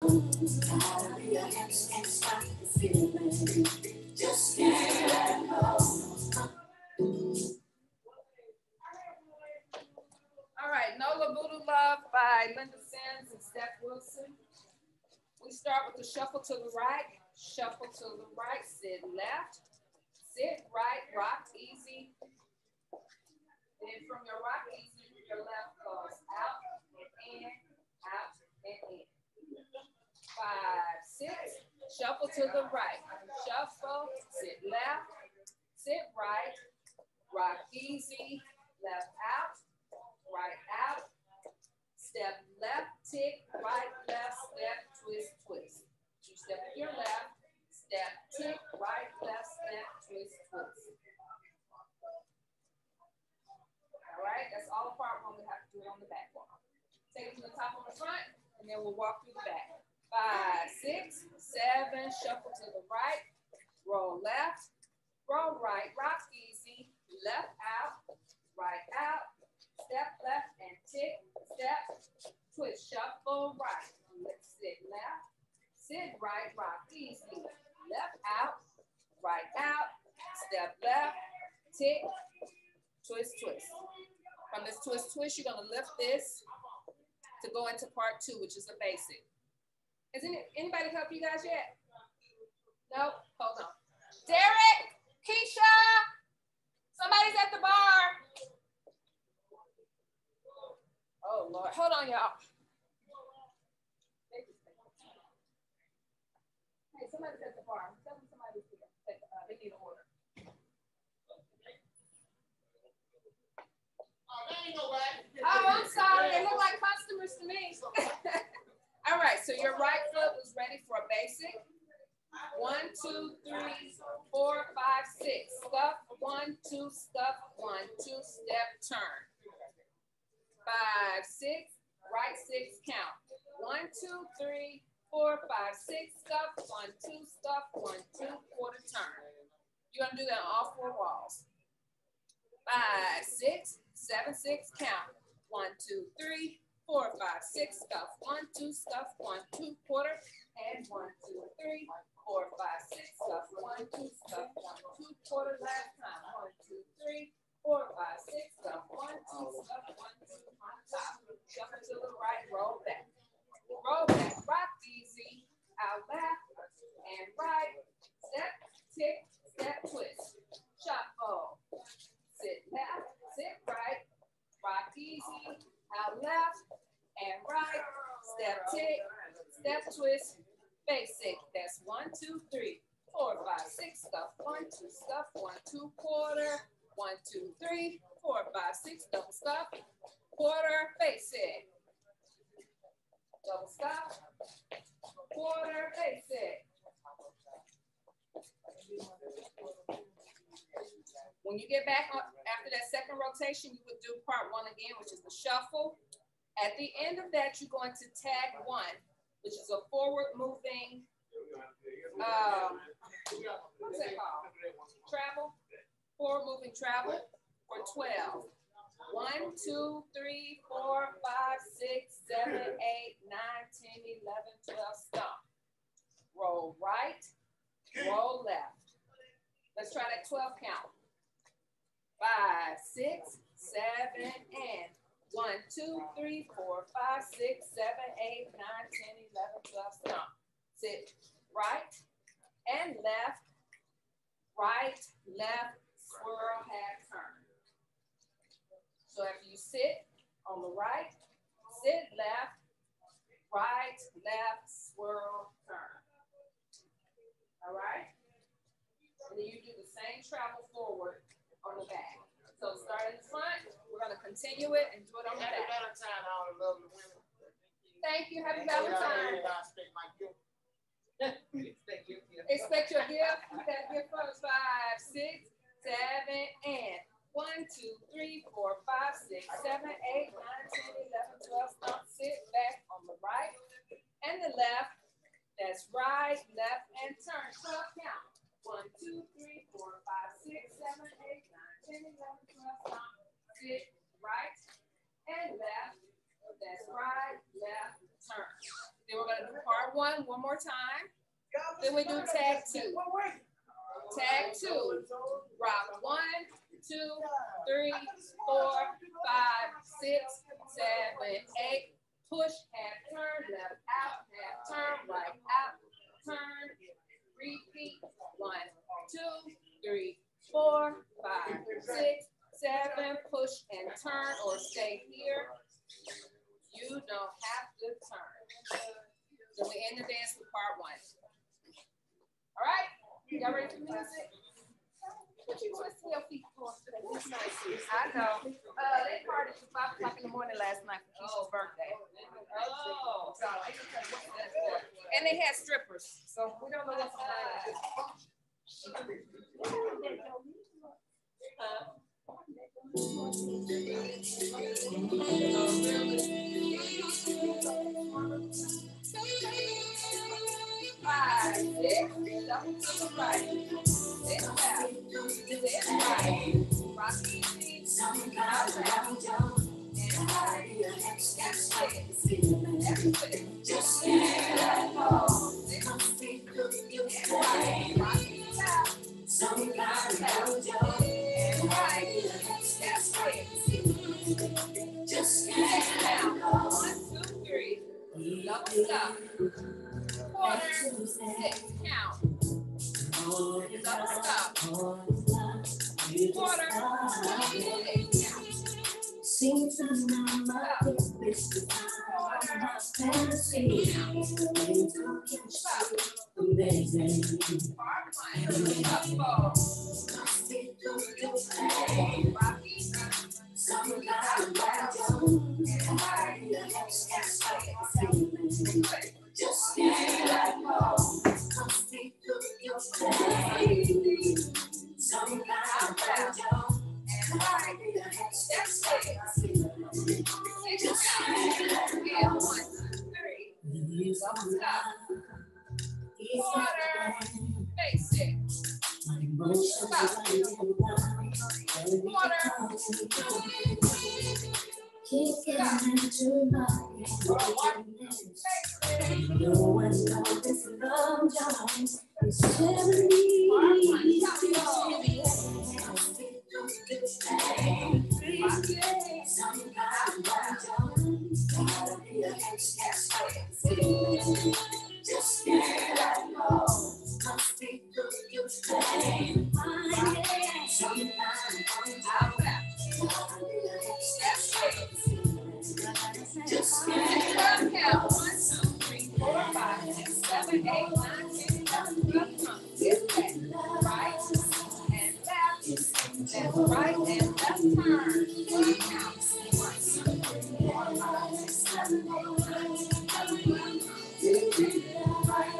Out of your hips and stop the feeling. Just can't let go. All right, NOLA VooDoo Love by Linda Sims and Steph Wilson. We start with the shuffle to the right, shuffle to the right, sit left, sit right, rock easy. Then from your rock easy, your left goes out and in, out and in. 5, 6, shuffle to the right, shuffle, sit left, sit right, rock easy, left out, right out, step left, tick, right, left, step, twist, twist. You step to your left, step, tick, right, left, step, twist, twist. All right, that's all part one. We have to do it on the back wall. Take it from the top on the front, and then we'll walk through the back. 5, 6, 7, shuffle to the right, roll left, roll right, rock easy, left out, right out, step left and tick, step, twist, shuffle right. Let's sit left, sit right, rock easy, left out, right out, step left, tick, twist, twist. From this twist, twist, you're gonna lift this to go into part 2, which is a basic. Has anybody helped you guys yet? Nope, hold on. Derek, Keisha, somebody's at the bar. Oh, Lord. Hold on, y'all. Hey, somebody's at the bar. Tell them somebody's here. They need an order. Oh, there ain't nobody. Oh, I'm sorry. They look like customers to me. All right, so your right foot was ready for a basic. 1, 2, 3, 4, 5, 6. Scuff, 1, 2, scuff, 1, 2, step, turn. 5, 6, right 6, count. 1, 2, 3, 4, 5, 6, scuff, 1, 2, scuff, 1, 2, quarter turn. You're gonna do that on all 4 walls. 5, 6, 7, 6, count. 1, 2, 3, 4, 5, 6, scuff, 1, 2, scuff, 1, 2, quarter, and 1, 2, 3, 4, 5, 6, scuff, 1, 2, scuff, 1, 2, quarter, last time. 1, 2, 3, 4, 5, 6, scuff, 1, 2, scuff, 1, 2, on top. Shuffle to the right, roll back. Roll back, rock easy, out left, and right. Step, tick, step, twist. Shuffle. Sit left, sit right, rock easy, out left, and right. Step, tick, step, twist. Basic. That's 1, 2, 3, 4, 5, 6, scuff, 1, 2, scuff, 1, 2, quarter, 1, 2, 3, 4, 5, 6, double scuff, quarter, basic. Double scuff, quarter, basic. When you get back after that second rotation, you would do part 1 again, which is the shuffle. At the end of that, you're going to tag 1, which is a forward moving, what's that called? Travel, forward moving travel for 12. 1, 2, 3, 4, 5, 6, 7, 8, 9, 10, 11, 12, stomp. Roll right, roll left. Let's try that 12 count. 5, 6, 7, and 1, 2, 3, 4, 5, 6, 7, 8, 9, 10, 11, 12, stomp. Sit right and left, right, left, swirl, half turn. So after you sit on the right, sit left, right, left, swirl, turn. All right? And then you do the same travel forward on the back. So start in the front, we're gonna continue it and do it on the back. Happy Valentine, all the lovely women. Thank you, happy Valentine. Expect my gift. Expect your gift. You got a gift first. 5, 6, 7, and 1, 2, 3, 4, 5, 6, 7, 8, 9, 10, 11, 12. Stomp, sit back on the right and the left. That's right, left, and turn. 12 count. 1, 2, 3, 4, 5, 6, 7, 8, 9, 10, 11, 12. Stomp, sit right and left. That's right, left, turn. Then we're gonna do part one more time. Then we do tag two. Tag two. Rock 1, 2, 3, 4, 5, 6, 7, 8. Push, half turn, left out, half turn, right out, turn. Repeat. 1, 2, 3, 4, 5, 6, 7. Push and turn or stay here. You don't have to turn. Then we end the dance with part one. All right? Y'all ready for music? What you twisting your feet for today? It's nice. I know. They partied till 5 o'clock in the morning last night for Keisha's birthday. Oh. So, and they had strippers. So we don't know what's going on. 5, 6, double to the right. 6 left. 6 right. Rock the feet. Out left. And right. That's it. That's it. Just let go. 6 and right. Rock the left. Out left. And right. That's it. Just let down. 1, 2, 3. Double stop. Quarter, 6, count. Double stop. Quarter, 6, count. Sing to my mother, Mr. Fantasy. Amazing. Part 1. Up, fold. Rocky. Some out loud. And right. Just let go. Some out loud. And right. That's it. 6 count. And 1, 2, 3. Double stop. Quarter. Basic. Stop. Quarter. No one knows this love John is telling me. Just let go. Just count. 1, 2, 3, 4, 5, 6, 7, 8, 9, 10, 11, 12. Get back. Right and left. Left, right, and left turn. Count. 1, 2, 3, 4, 5, 6, 7, 8, 9, 10, 11, 12. Right.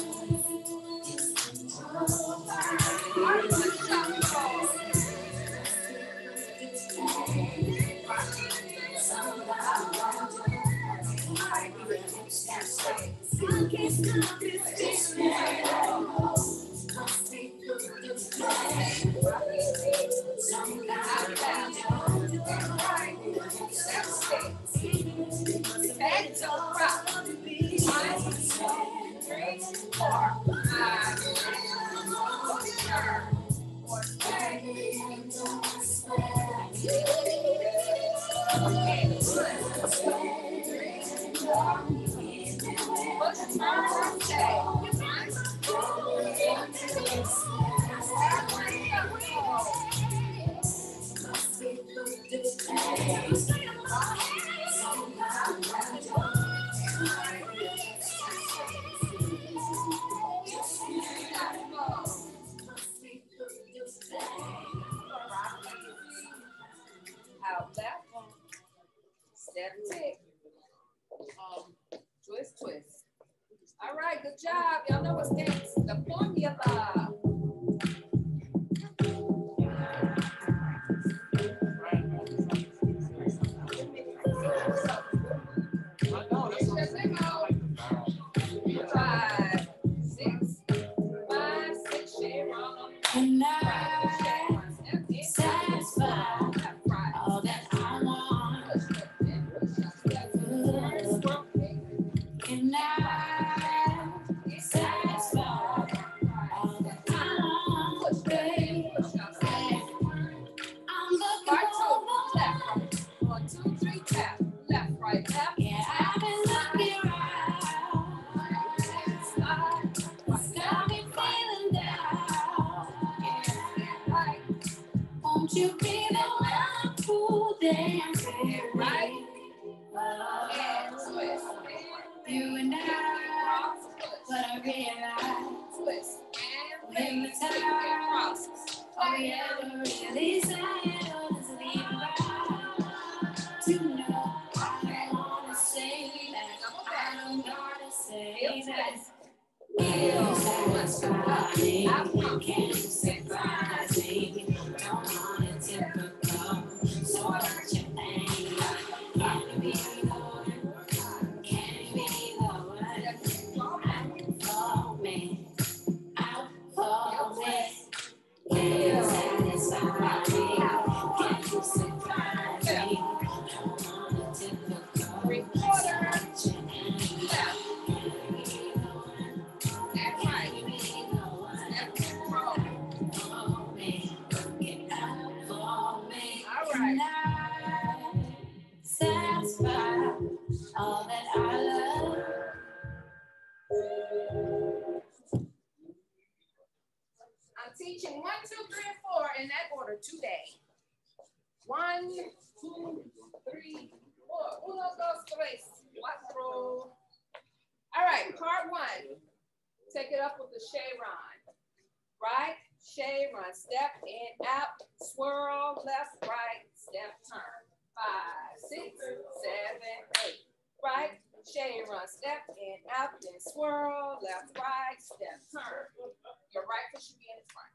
Out left. Step tick. Twist, twist. All right, good job. Y'all know what's next. The formula. And I satisfy all that I want. And now twist, and release, and cross. All we ever really said was leave right to know. I don't wanna say that. I don't wanna say that. It's satisfying. Can't surprise me. Don't want it typical. So much your anger. Can you be the one? Can you be the one? Out for me. Out for me. It's satisfying. Can't you surprise me? Don't want it typical. 3/4. So much your anger. Left. And right. Left. Roll. All right. Satisfy all that I love. I'm teaching 1, 2, 3, and 4 in that order today. 1, 2, 3, 4. 1, 2, 3, 4. All right, part 1. Take it up with the Cheyron. Right, Cheyron. Step in, out, swirl, left, right, step, turn. 5, 6, 7, 8. Right, Cheyron. Step in, out, then swirl, left, right, step, turn. Your right foot should be in front.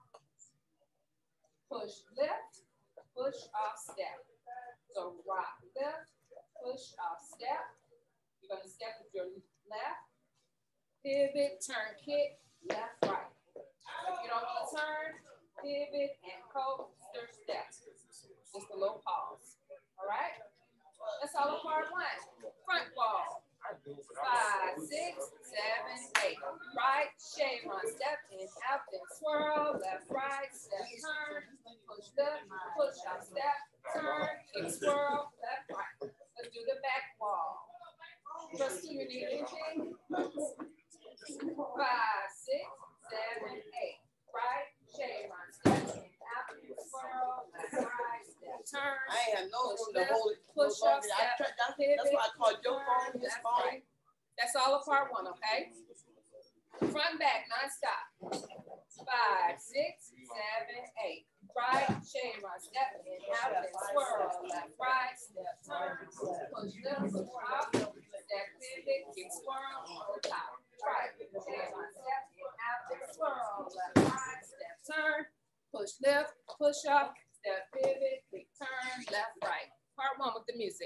Push, lift, push, off, step. So rock, lift, push, off, step. You're going to step with your left, pivot, turn, kick, left, right. If you don't want to turn, pivot, and coaster, step. Just a little pause. All right? That's all of part 1. Front wall. 5, 6, 7, 8. Right, Cheyron, step in, out, then swirl, left, right, step, turn, push left, push out, step, turn, kick, swirl, left, right. Let's do the back wall. First, you need anything? 5, 6, 7, 8. Right, Cheyron, step in, out, then swirl, left, right, step, turn. I ain't have no room to hold it. Push up, step, pivot, that's why I called your phone his left, phone. right. That's all of part 1, okay? Front, back, non-stop. 5, 6, 7, 8. Right, Cheyron, step in, out, then swirl, left, right, step, turn, push left, push up, step, pivot, kick, swirl, on the top. Right, Cheyron, step in, out, then swirl, left, right, step, turn, push left, push up, step, pivot, kick, turn, left, right. Part 1 with the music.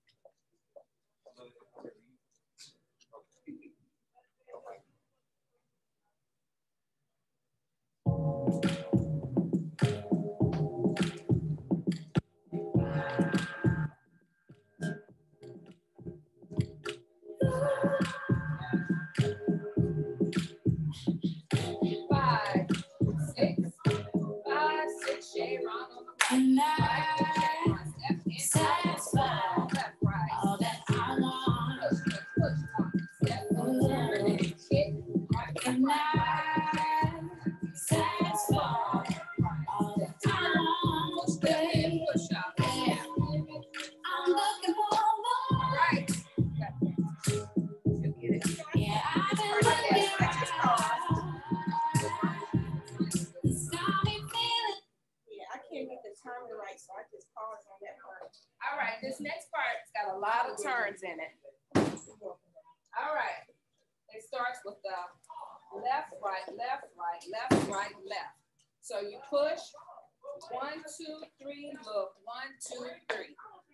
This next part's got a lot of turns in it. All right. It starts with the left, right, left, right, left, right, left. So you push 1, 2, 3, look, 1, 2, 3. 5, 6, 7,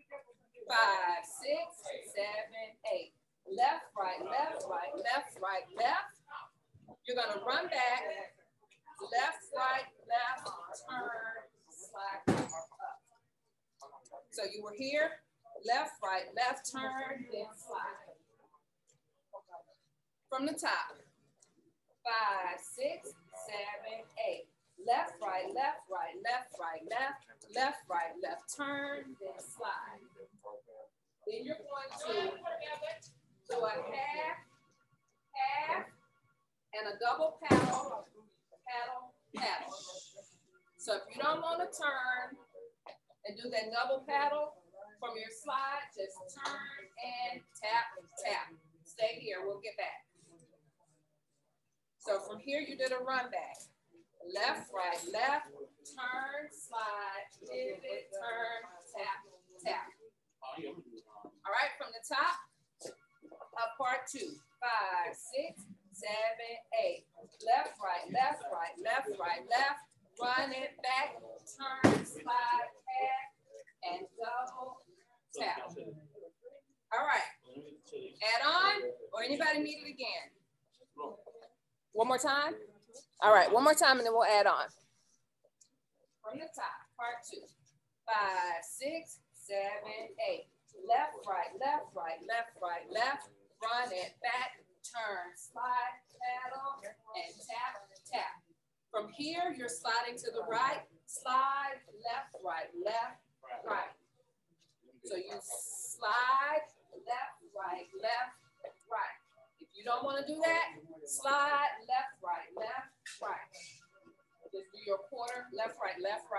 8. Left, right, left, right, left, right, left. You're gonna run back. Left, right, left, turn, slide up. So you were here, left, right, left, turn, then slide. From the top. 5, 6, 7, 8. Left, right, left, right, left, right, left, left, right, left, turn, then slide. Then you're going to do a half, half, and a double paddle, paddle, paddle. So if you don't want to turn and do that double paddle from your slide, just turn and tap, tap. Stay here, we'll get back. So from here, you did a run back. Left, right, left, turn, slide, pivot, turn, tap, tap. All right, from the top, part 2, 5, 6, 7, 8. Left, right, left, right, left, right, left. Run it back, turn, slide, tap, and double tap. All right. Add on, or anybody need it again? One more time? All right, one more time and then we'll add on. From the top, part 2. 5, 6, 7, 8. Left, right, left, right, left, right, left. Run it back, turn, slide, paddle, and tap, tap. From here, you're sliding to the right. Slide, left, right, left, right. So you slide, left, right, left, right. If you don't want to do that, slide, left, right, right. Just do your quarter, left, right,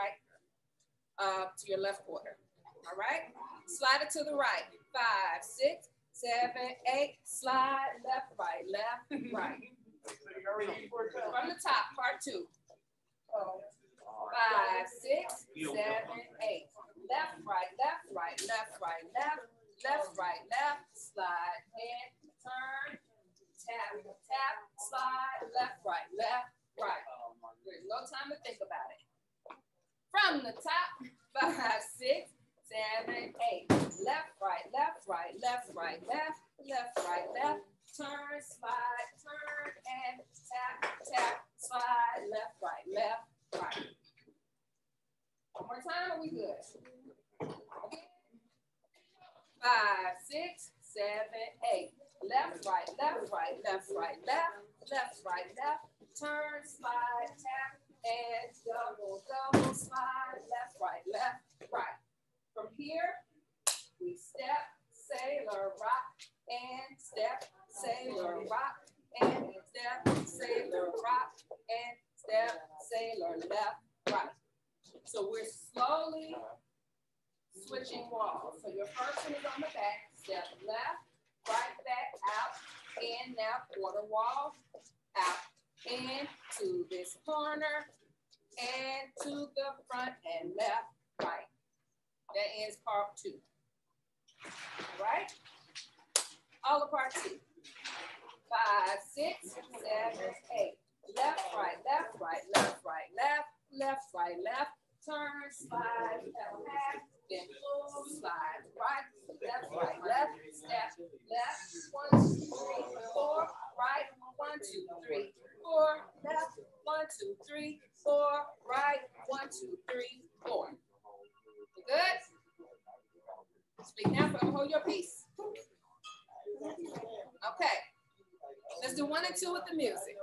to your left quarter. All right? Slide it to the right. 5, 6, 7, 8. Slide, left, right. From the top, part 2. 5, 6, 7, 8. Left, right, left, right, left, right, left, left. Slide and turn, tap, tap, slide, left, right. There's no time to think about it. From the top, 5, 6, 7, 8. Left, right, left, right, left. Turn, slide, turn, and tap, tap, slide, left, right. One more time, are we good? 5, 6, 7, 8. Left, right, left. Turn, slide, tap, and double slide, left, right. From here, we step, sailor, rock, and step, sailor, rock, and step, sailor, rock, and step, sailor, left, right. So we're slowly switching walls. So your first one is on the back, step left, right back, out, in, now quarter wall, out, in, to this corner, and to the front, and left, right. That ends part 2. All right? All of part 2. 5, 6, 7, 8. Left, right, left. Turn, slide, half, then full slide, right, left, step, left, 1, 2, 3, 4, right, 1, 2, 3, 4, left, 1, 2, 3, 4, right, 1, 2, 3, 4. You good? Speak now, but hold your peace. Okay. Let's do 1 and 2 with the music.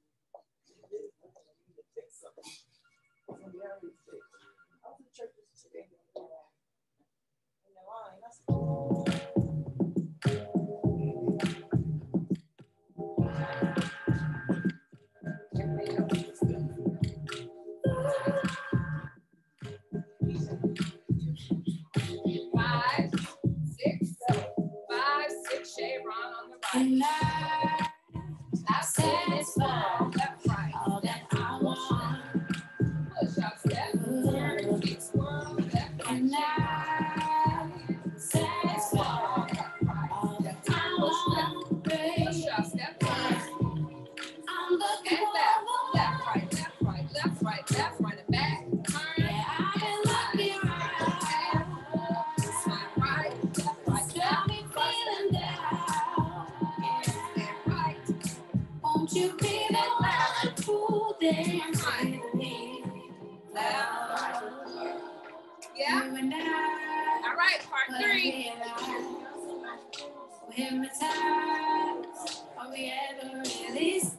And I satisfy left, right, all that I want. Push up, step, turn, kick, swirl, left, And I satisfy all that I want. push up, step, turn, I'm looking and for left, left, and back, turn, yeah, I've been looking right. slide right, left, Got me feeling down. and right, Won't you be the one to dance with me? left, yeah. You and I, All right, part 3. we're hypnotized. Are we ever released?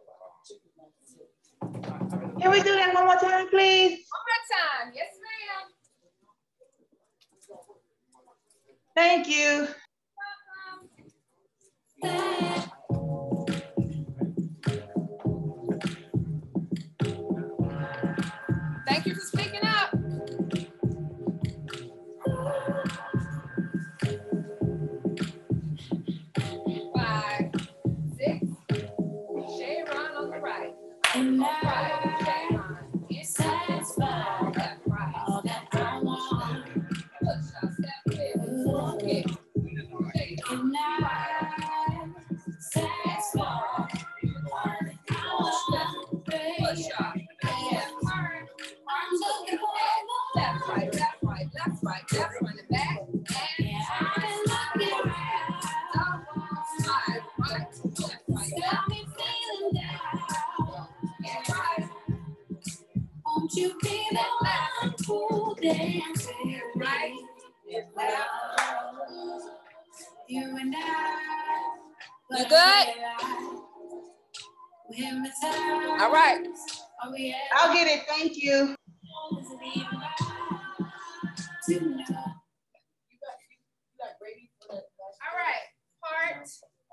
Can we do that one more time, please? One more time, yes, ma'am. Thank you. Thank you for speaking up. Five, 6, Shay, run on the Won't you be the one who dance right? You and I. You good? All right. I'll get it. Thank you. All right. Part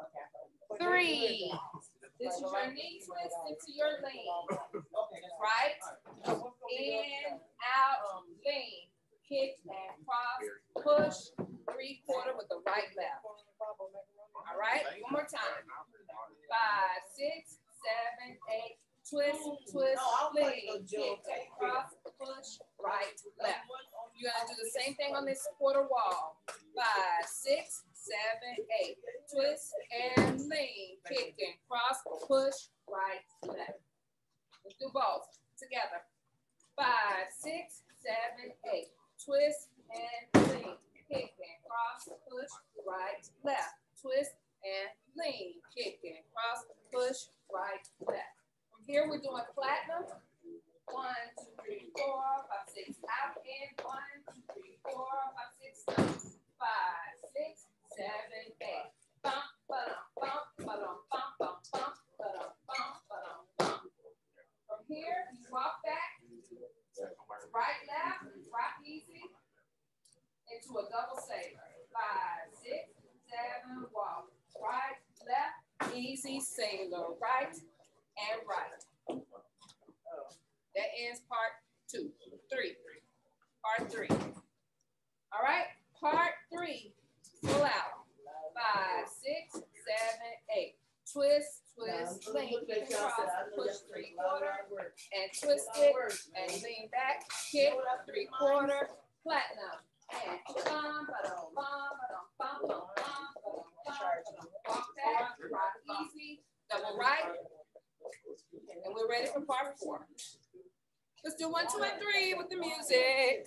3. This is your knee twist into your lean. Right? In, out, lean. Kick and cross, push, 3/4 with the right left. All right, one more time. 5, 6, 7, 8. Twist, twist, lean, kick and cross, push, right, left. You're gonna do the same thing on this quarter wall. 5, 6, 7, 8. Twist and lean, kick and cross, push, right, left. Let's do both together. 5, 6, 7, 8. Twist and lean, kick and cross, push, right, left. Twist and lean, kick and cross, push, right, left. From here, we're doing platinum. 1, 2, 3, 4, 5, 6, out in. 1, 2, 3, 4, 5, 6, 5, 6, 7, 8. Bump, ba-dum, bump, ba-dum, bump, bump, bump, ba-dum, bump, ba-dum, bump. From here, you walk back. Right, left, drop easy into a double sailor. 5, 6, 7, walk. Right, left, easy sailor. Right and right. That ends part 2. 3. Part 3. All right, part 3. Pull out. 5, 6, 7, 8. Twist, twist, lean, kick across, push 3/4, and twist it, and lean back, kick 3/4, platinum, and bum, ba-dum, bum, ba-dum, bum, bum, bum, ba-dum, bum, walk back, rock easy, double right, and we're ready for part 4. Let's do 1, 2, and 3 with the music.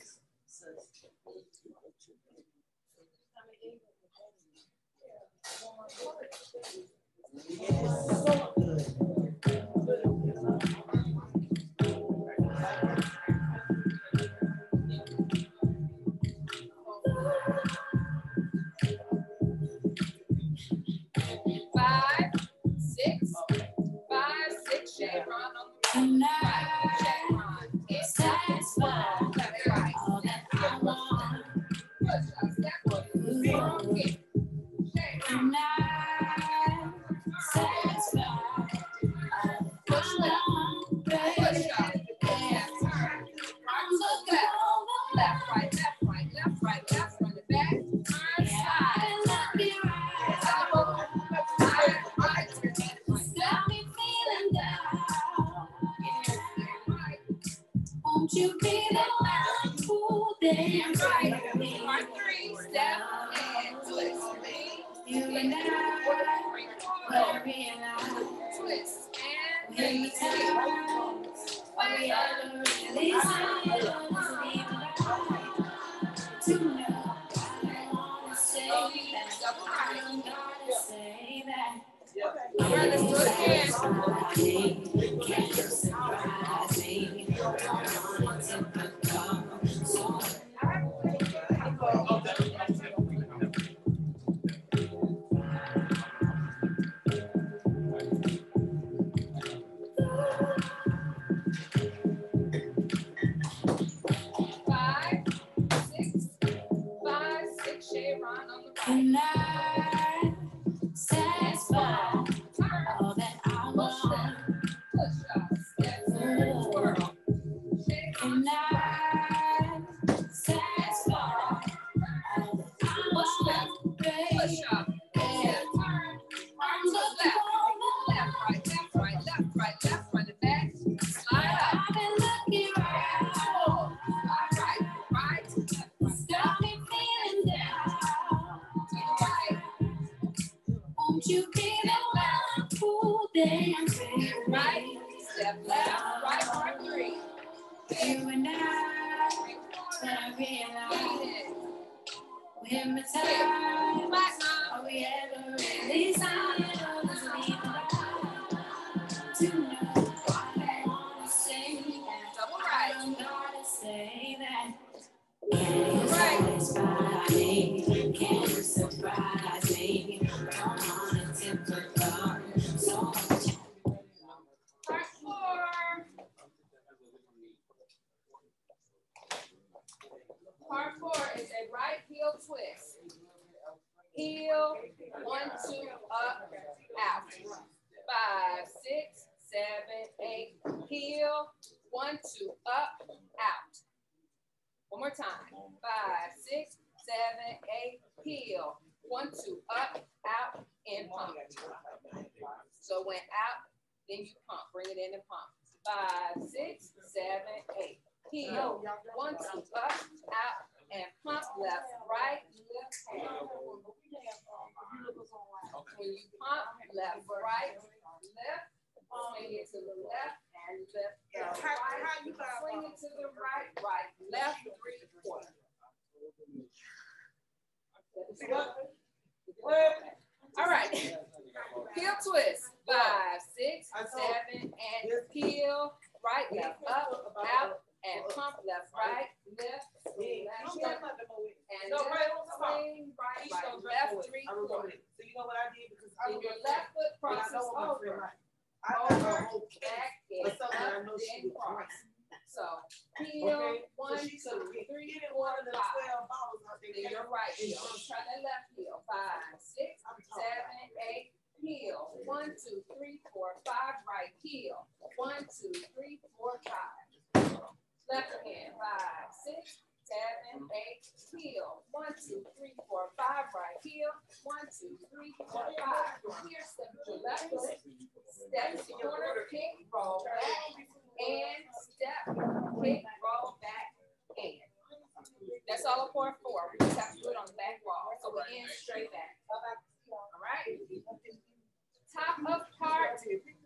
So good. 5, 6, 5, 6, shade run on the right, shade run, it's satisfied, left, right, all that I want, push up, step up, kick, shade run, satisfied, push left, push up, yeah, turn, arms up, left, right, left, right, left, right, left, run it back, turn, slide, turn, double, right, Got me feeling down. Won't you be the one who dance right, with me? part 3, step and twist, You and I, twist and when the lean, times we ever really to know. I wanna say that. double right. I'm gonna say that. All right, let's do it again. Can't surprise me. Don't want to become so. Five, 6, 5, 6, shade run on the right. And I satisfy all that I want. Push up, step, turn, twirl. Shake, And I satisfy all that I want. push up, step, turn, arms up, left, left, right, left, right, left, right, left, run it back, slide up, I've been looking around. pull, right, right, left, right, Got me feeling down. to the right, Won't you be the one who dances right, step left, right, part 3. You and I, when I realize Lean in, when the time platinum, are we ever really signed up to know what I wanna say? double right, 6, 7, 8, heel. 1, 2, up, out. One more time. 5, 6, 7, 8, heel. 1, 2, up, out, and pump. So when out, then you pump. Bring it in and pump. 5, 6, 7, 8. Heel. 1, 2, up, out, and pump. Left, right, left hand. When you pump, left, right, left. Swing it to the left and lift the right. Swing it to the right, right, left, 3/4. All right. Heel twist. 5, 6, 7, and heel. Right, left, up, out, and pump. Left, right, lift, left, and lift, swing, right, right, left, 3/4. So you know what I did? Because Then your left foot crosses over. Over, back, hip, up, then cross. So, heel, 1, 2, 3, 4, 5. Then your right heel. Try that left heel. 5, 6, 7, 8, heel. 1, 2, 3, 4, 5. Right heel. 1, 2, 3, 4, 5. Left hand. 5, 6, 7, 8, heel. 1, 2, 3, 4, 5. Right heel. 1, 2, 3, 4, 5. Here, step to the left foot. Step to corner, kick, roll back, and step, kick, roll back, and. That's all a part 4. We just have to do it on the back wall. So we'll end straight back. All right. Top of part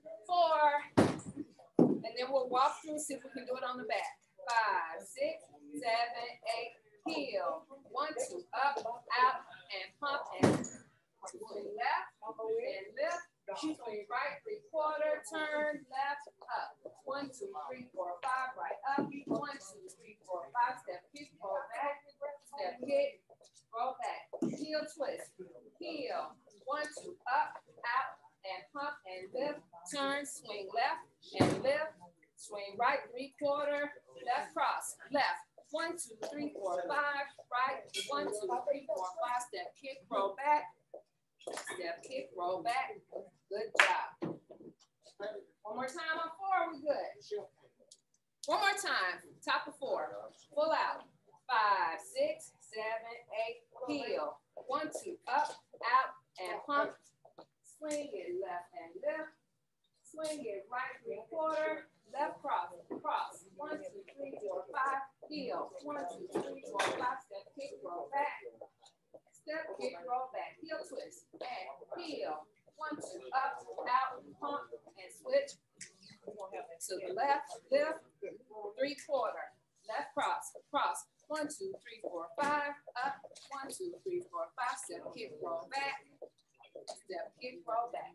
4. And then we'll walk through, see if we can do it on the back. 5, 6, 7, 8, heel. 1, 2, up, out, and pump, and swing left, and lift. Swing right, 3/4, turn left, up. 1, 2, 3, 4, 5, right up. 1, 2, 3, 4, 5, step kick, roll back, step kick, roll back. Heel twist, heel. 1, 2, up, out, and pump, and lift. Turn, swing left, and lift. Swing right, 3/4, left cross, left. 1, 2, 3, 4, 5, right. 1, 2, 3, 4, 5, step kick, roll back. Step kick, roll back. Good job. One more time on 4, we good. One more time, top of 4. Full out. 5, 6, 7, 8, heel. 1, 2, up, out, and pump. Swing it left and lift. Swing it right, 3/4. Left cross, cross. 1, 2, 3, 4, 5, heel. 1, 2, 3, 4, 5, step kick, roll back. Step kick, roll back. Heel twist, and heel. 1, 2, up, out, pump, and switch. To the left, lift, 3/4. Left cross, cross. 1, 2, 3, 4, 5, up. 1, 2, 3, 4, 5, step kick, roll back. Step kick, roll back.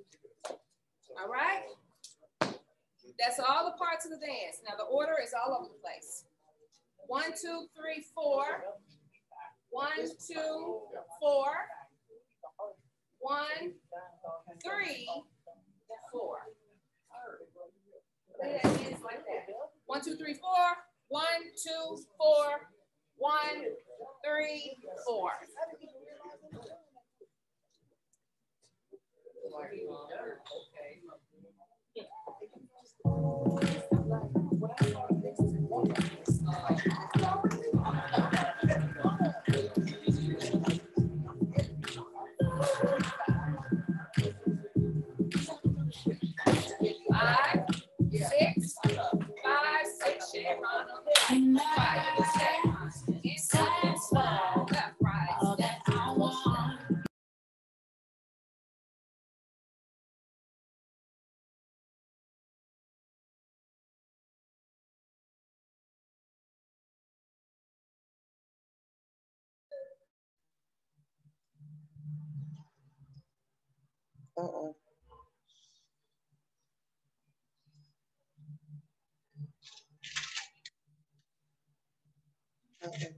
All right? That's all the parts of the dance. Now the order is all over the place. 1, 2, 3, 4. 1, 2, 4. 1, 3, 4. It's like that. 1, 2, 3, 4. 1, 2, 4. 1, 3, 4. Uh-oh. Okay.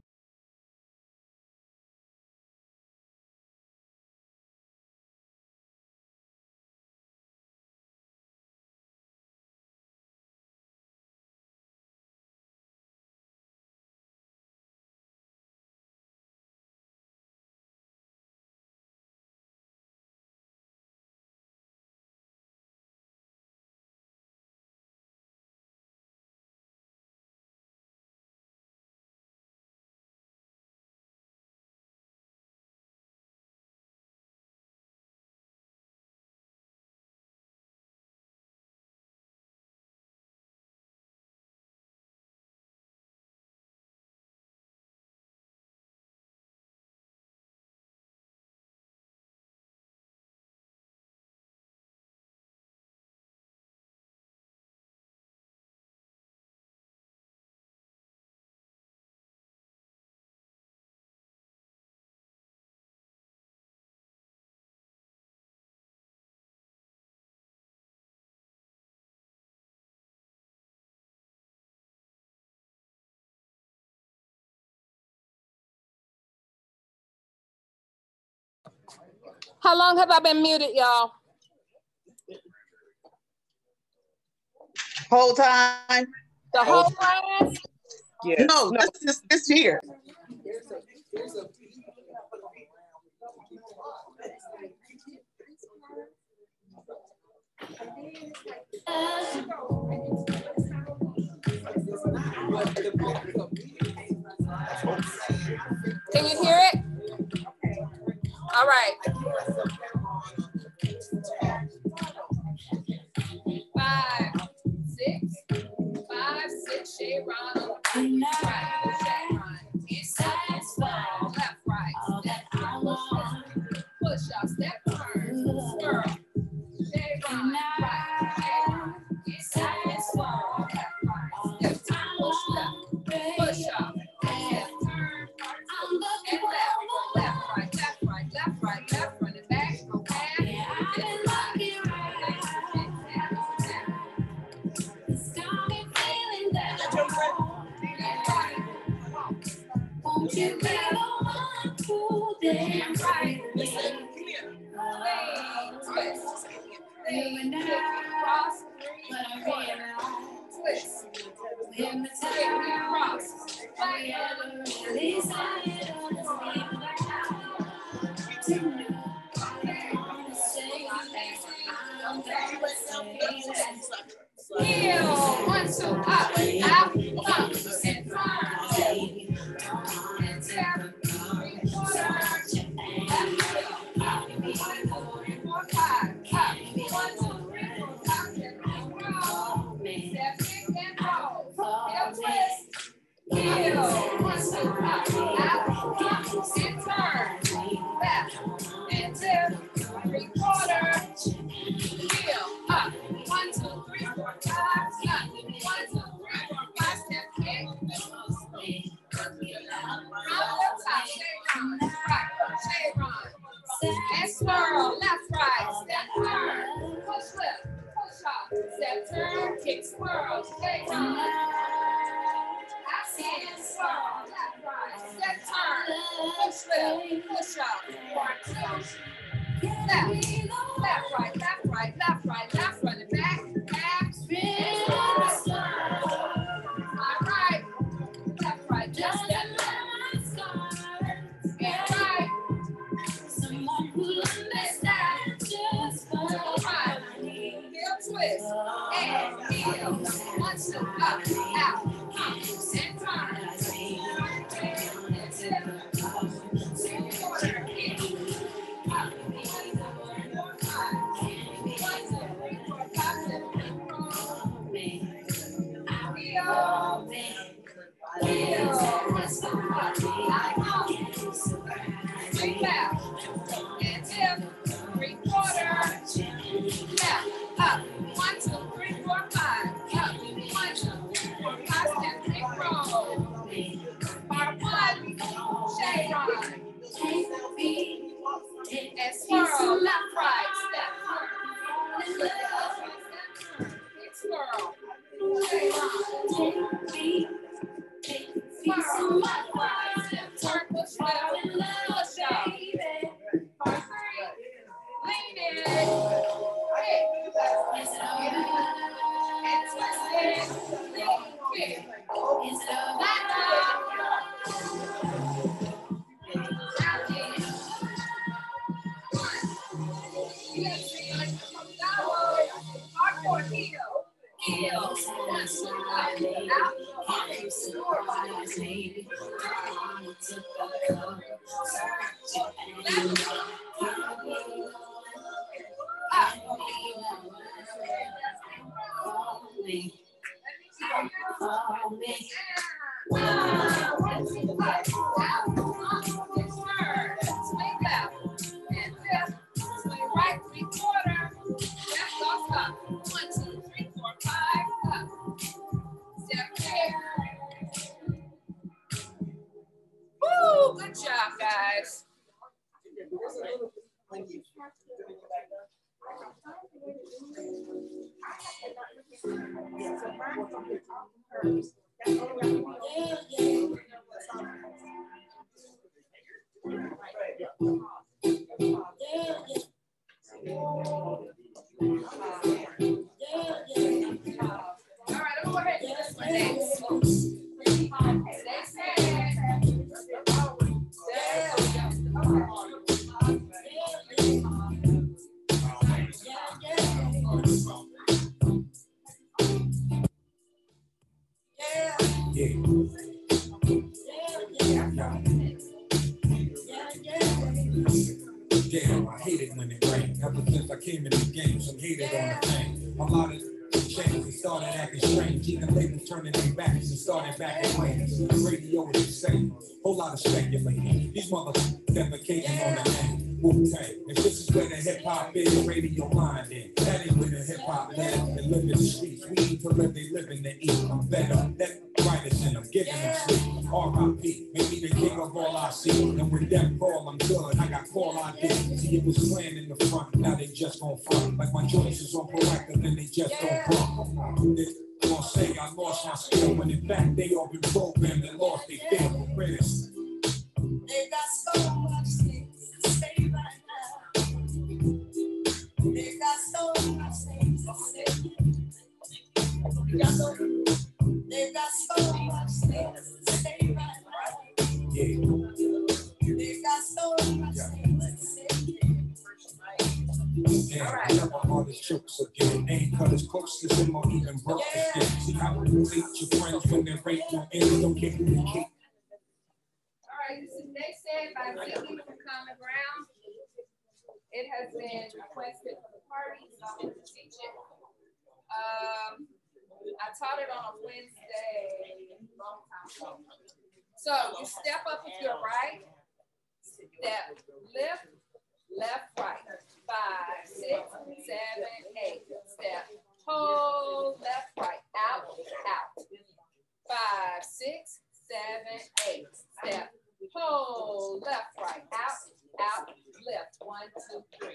How long have I been muted, y'all? Whole time. The whole class? Yeah. No, this here. Can you hear it? All right. 5, 6, 5, 6, shade round, right, shade round, inside, small, left, right, push up, step, turn, swirl, shade round, right, shade round, inside, small, left, right, step, turn, push up, step, turn, and left, right, left, right, left, right, left, front and back, okay, and right. Won't you be the one who dance right? Listen, come here. Twist. You and I cross, but I realize twist. When the time cross, I ever really decided on this leaving to know I wanna say I'm gonna say that. Heel, 1, 2, up, out, up, and turn. And step, 3, 4, left heel, up, 1, 2, 3, 4, 5, up, 1, 2, 3, 4, 5, and roll. Step, kick, and roll. Heel twist. Heel, 1, 2, up, out, and turn. Left, and 2, 3/4. Heel, up, 1, 2, 3, 4, 5, up, 1, 2, 3, 4, 5, step, kick. Round the top, shade round, right, shade round. And swirl, left, right, step, turn, push left, push off, step, turn, kick, swirl, shade round. And swirl, left, right, step, turn, push left, push off, part 2. Left, right, left, right, left, right, left, front and back, spin. All right, left, right, just step back. And right, someone who understands just what I need. Heel twist, and heel, 1, 2, up, out, and turn. And tip, 3/4 in. Straight left, and tip, 3/4, left, up, 1, 2, 3, 4, 5, up, 1, 2, 3, 4, 5, step, kick, roll. Part 1, shade round. And swirl, left, right, step, kick, swirl, shade round. Swirl, left, right, step, turn, push left, push up. Part 3, lean in, kick, and twist it, lean, kick, back up, out in. Hardcore heel. Heel. 1, 2, up, out, swing left, and left, swing right, 3/4, left off up, 1, 2, 3, 4, 5, up, step kick. Woo, good job, guys. started acting strange. Even labels turning their backs and started back at lanes. The radio is insane. Whole lot of speculating. These motherfuckers defecating on the name. Wu-Tang. If this is where the hip hop is, radio line in. That ain't where the hip hop live and live in the streets. We need to live, they live in the east. I'm better. That writers in them, giving them sleep. R.I.P. Make me the king of all I see. And with them call, I'm good. I got call ID. See, it was planned in the front. Now they just gon' front. Like my joints is on proactive, then they just don't bump. They gon' say I lost my skill, when in fact they all been programmed and lost they feel. Rest. They got so much things to say right now. They got so much things to say. They got so much things to say right now. Yeah. They got so much things to say. Yeah, I never all these tricks again. Ain't cut as close as them or even broke the skin. See how you hate your friends when they're right on end. Don't get who you keep. All right, this is Dey Said by Ziggy from Common Ground. It has been requested for the party, so I'm going to teach it. I taught it on a Wednesday, long time ago. So you step up with your right, step left, left, right. 5, 6, 7, 8. Step, hold, left, right, out, out. 5, 6, 7, 8. Step, hold, left, right, out, out, left. 1, 2, 3.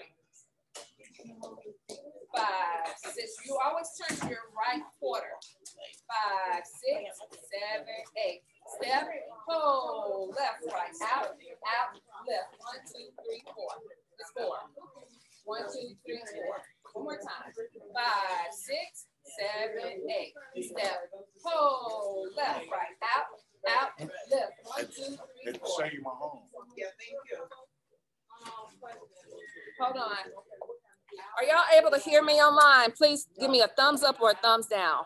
5, 6. You always turn to your right quarter. 5, 6, 7, 8. Step, hold, left, right, out, out, left. 1, 2, 3, 4. It's 4. 1, 2, 3, 4. One more time. 5, 6, 7, 8. Step, hold, left, right, out, out, left. 1, 2, 3, 4. Save my home. Yeah, thank you. Hold on. Are y'all able to hear me online? Please give me a thumbs up or a thumbs down.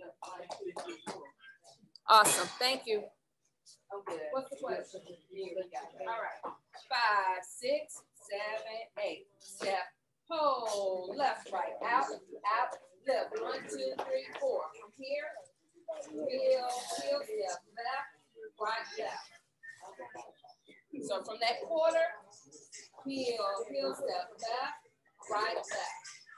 Awesome. Thank you. What's the question? All right. 5, 6, 7, 8. Step, hold, left, right, out, out, left. 1, 2, 3, 4. From here, heel, step, left, right, left. So from that quarter, heel, step, left, right, left.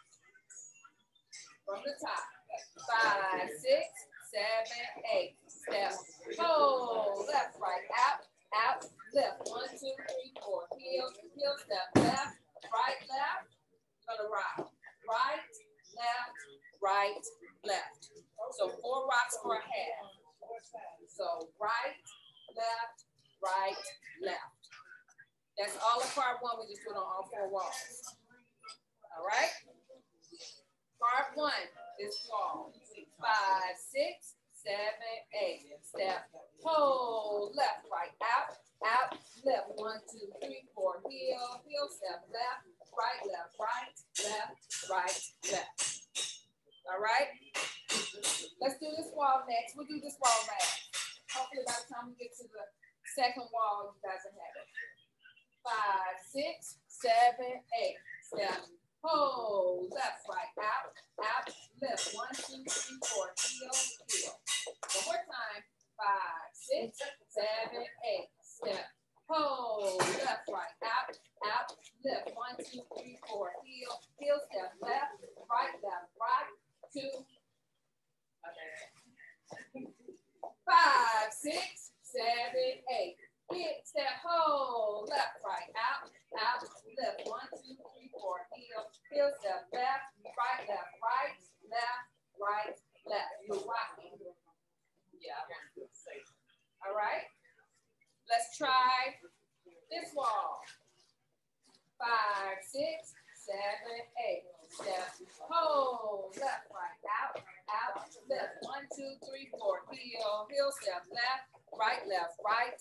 From the top, 5, 6, 7, 8. Step, hold, left, right, out, out, left. 1, 2, 3, 4. Heel, step, left, right, left. Gonna rock. Right, left, right, left. So 4 rocks for a half. So right, left, right, left. That's all of part 1. We just do it on all 4 walls. All right. Part 1 is wall. 5, 6, 7, 8. Step, hold, left, right, out, out, left. 1, 2, 3, 4. Heel, step, left, right, left, right, left, right, left. All right. Let's do this wall next. We'll do this wall last. Hopefully by the time we get to the second wall, you guys will have it. 5, 6, 7, 8. Step, hold, left, right, out, out, left. 1, 2, 3, 4. Heel. One more time. 5, 6, 7, 8. Step, hold, left, right, out, out, left. 1, 2, 3, 4. Heel, step, left, right, 2. 5, 6, 7, 8. Hit, step, hold, left, right, out, out, left. 1, 2, 3, 4. Heel, step, left, right, left. You're rocking. Yeah. All right. Let's try this wall. 5, 6, 7, 8. Step, hold, left, right, out, out, left. 1, 2, 3, 4. Heel, step, left, right, left.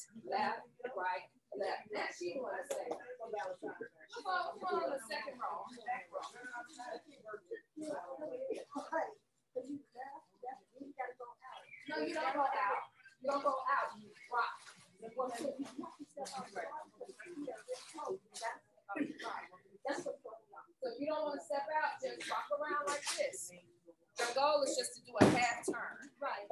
That's you want to say. Come on the second row. Back row. No, you don't go out. You don't go out. You rock. So if you don't want to step out, just walk around like this. Don't go goal is just to do a half turn. Right.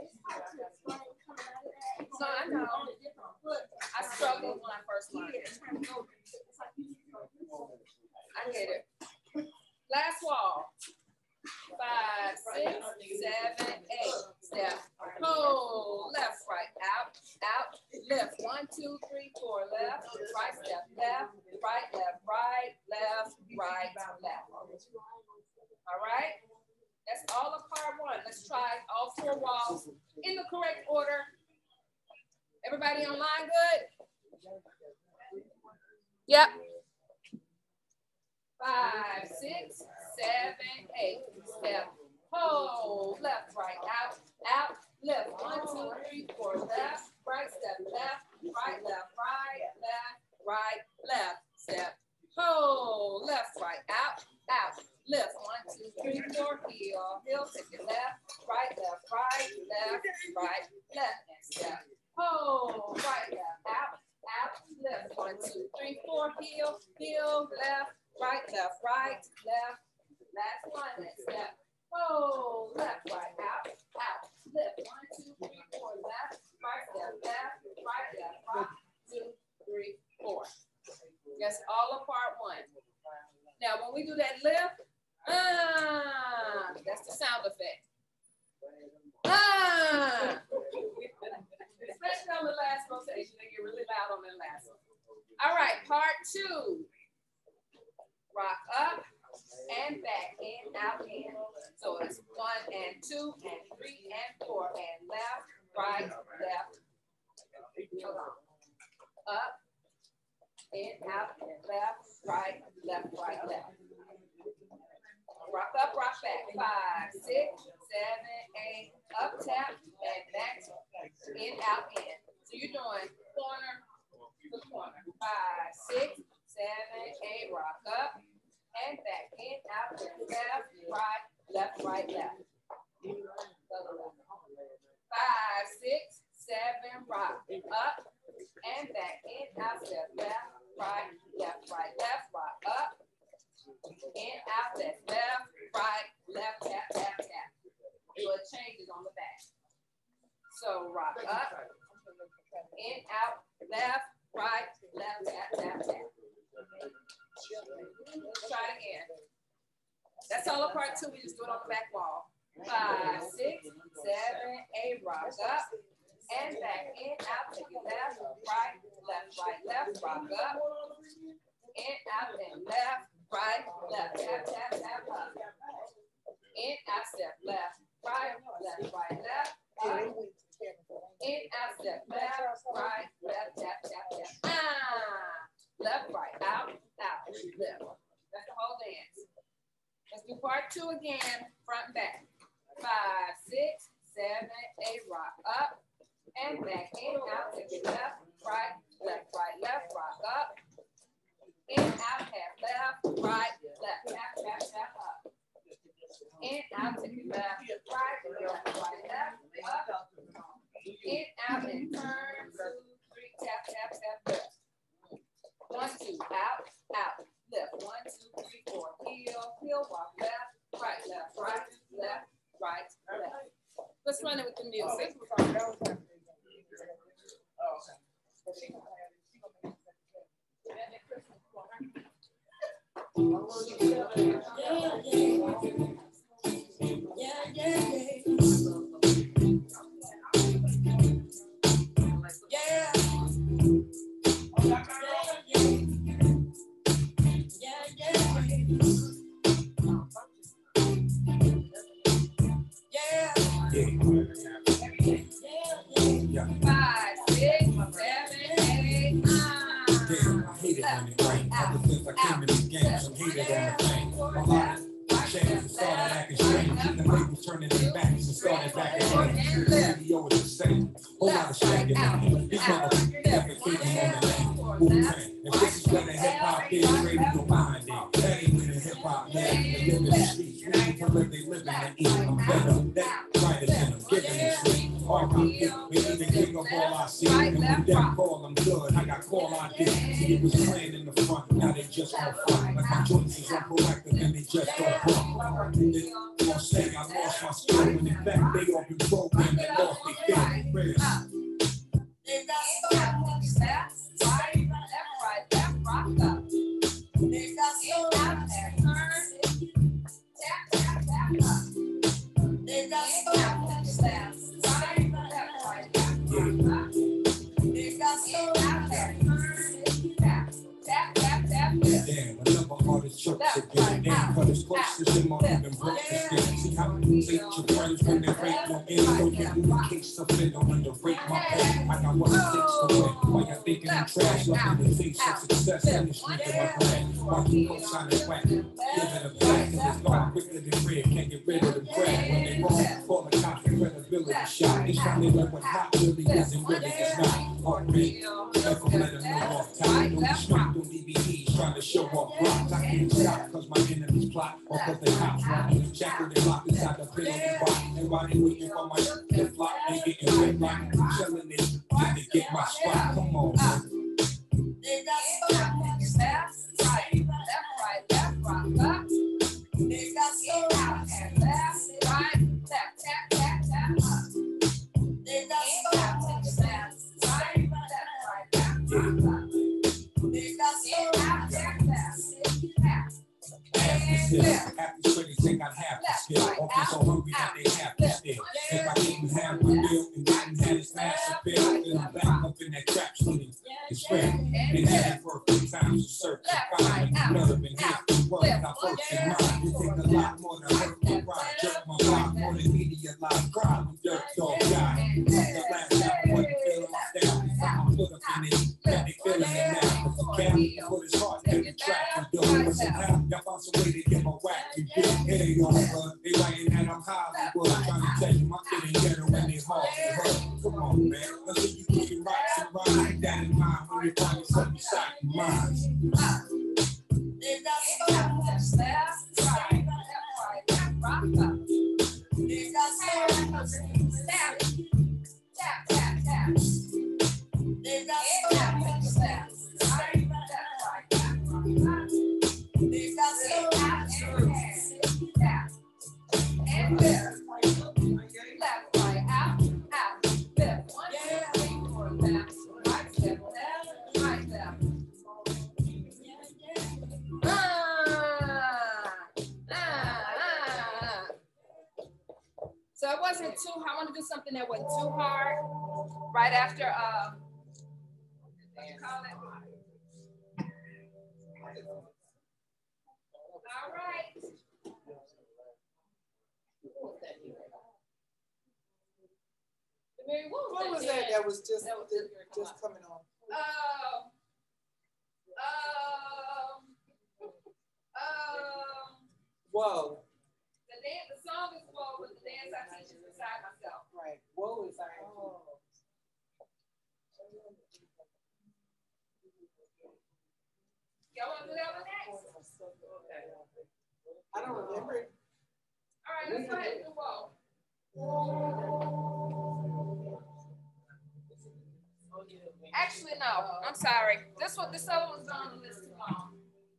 So I know. I struggled when I first learned it. I get it. Last wall. 5, 6, 7, 8. Step. Hold. Left, right. Out, out. Lift. 1, 2, 3, 4. Left. Right. Step. Left. Right. Left. Right. Left. Right. Left. All right. That's all of part 1. Let's try all 4 walls in the correct order. Everybody online good? Yep. 5, 6, 7, 8. Step. Hold. Left, right, out, out, lift. 1, 2, 3, 4. Left, right, step, left, right, left, right, left, right, left. Step. Hold. Left, right, out, out. Lift. 1, 2, 3, 4. Heel. Heel. Take it left, right, left, right, left, right, left. And step. Hold. Right, left, out, out. Lift. 1, 2, 3, 4. Heel. Heel. Left, right, left, right, left. Last one. And step. Hold. Left, right, out, out. Lift. 1, 2, 3, 4. Left, right, left, left, right, left, right. 2, 3, 4. That's all of part 1. Now, when we do that lift, that's the sound effect. Especially on the last rotation, they get really loud on the last one. All right, part 2. Rock up and back, in, out, in. So it's 1 and 2 and 3 and 4 and left, right, left. Up, in, out, and left, right, left, right, left. Rock up, rock back. 5, 6, 7, 8. Up, tap, and back. In, out, in. So you're doing corner to corner. 5, 6, 7, 8. Rock up and back. In, out, and left, right, left, right, left. 5, 6, 7. Rock up and back. In, out, left, left, right, left, right, left. Rock up. In, out, left, left, right, left, tap, tap, tap. So it changes on the back. So rock up, in, out, left, right, left, tap, tap, tap. Let's try it again. That's all of part 2. We just do it on the back wall. 5, 6, 7, 8. Rock up and back. In, out, take it left, right, left. Rock up. In, out, and left. Right, left, tap, tap, tap, up. In, out, step, left, right, left, up. In, out, step, left, right, left, tap, tap, tap. Left, right, out, out, left. That's the whole dance. Let's do part 2 again, front and back. 5, 6, 7, 8. Rock up and back. In, out, take it left, right, left, rock up. In, out, tap, left, right, left, tap, tap, tap, up. In, out, take it left, right, left, up. In, out, and turn, 2, 3, tap, tap, tap, left. 1, 2, out, out, lift. 1, 2, 3, 4, heel, walk left, right, right, left. Let's run it with the music. right, I'm hit. Maybe the king of all I see. And when death call, I'm good. I got call ID. See, it was planned in the front. Now they just don't front. Like my choices are proactive and they just don't bump. They gon' say I lost my skill. When in fact, they all been programmed and lost their feeling. They got so much fast, right, left, rock up. They got so much fast, tap, tap, tap up. They got so much fast, right, left, rock up. They got so much fast, tap, tap, tap, tap. Damn, another artist chokes again. Damn, cut his closest in my own and broke the skin. See how you take your friends when they rate no end. Don't get me in case of it, don't underrate my pain. I got what it takes to win. Why y'all thinking I'm trash? Looking to face of success and the street of my brand. Why keep co-signing whack? Give it a black and it's gone quicker than red. Can't get rid of the brand. When they wrong, call the cops for credibility shot. They trying to know what hot really is and really is not. Heartbeat, never let them know off time. Don't be straight on DVDs trying to show off blocks. I can't stop cause my enemies plot or cause the cops want me to jackal they locked inside the penalty box. And while they waiting for my shit to flop, they getting red blocked. Shelling it just to get my spot. Come on, man. They got so much fast, right, left, rock up. They got so much fast, right, tap, tap, tap, tap up. They got so much fast, right, left, rock up. They got so much fast, tap. After sweaty think I'd have to skill. Often so hungry that they have to steal. If I didn't have my bill and didn't have his mass appeal, then I'm back up in that trap shooting. It's fair. And had it for a few times to search to find another been here to work. Not first in mind. It take a lot more to hurt my ride. Jerk my block more than media live crime. I'm dirt dog guy. The last time I wasn't feeling my style. I'm put up in it. Now they feeling it now. Cam put his heart in the trap and do it. Somehow y'all found some way to get my whack and get it ain't on blood. They writing that I'm Hollywood. Trying to tell you my kid ain't ghetto when they hard to hurt. Come on, man. Let's see you keep your rights and rhymes. Keep that in mind when you find yourself beside your minds. They got so much fast, right, left, rock up. They got so much fast, tap, tap, tap. They got so much fast, right, left, rock up. They got so much fast, tap, and there. Left, right, out, left, 1, 2, 3, 4, left, right, left. So it wasn't too, I want to do something that wasn't too hard. Right after, what do you call it? All right. What was that was just coming on? Whoa. The song is Whoa, but the dance I teach is Beside Myself. Right. Whoa is like, oh. Y'all want to do that one next? I don't remember it. All right, let's go ahead and do Whoa. Actually, no. I'm sorry. This other one's on the list too long.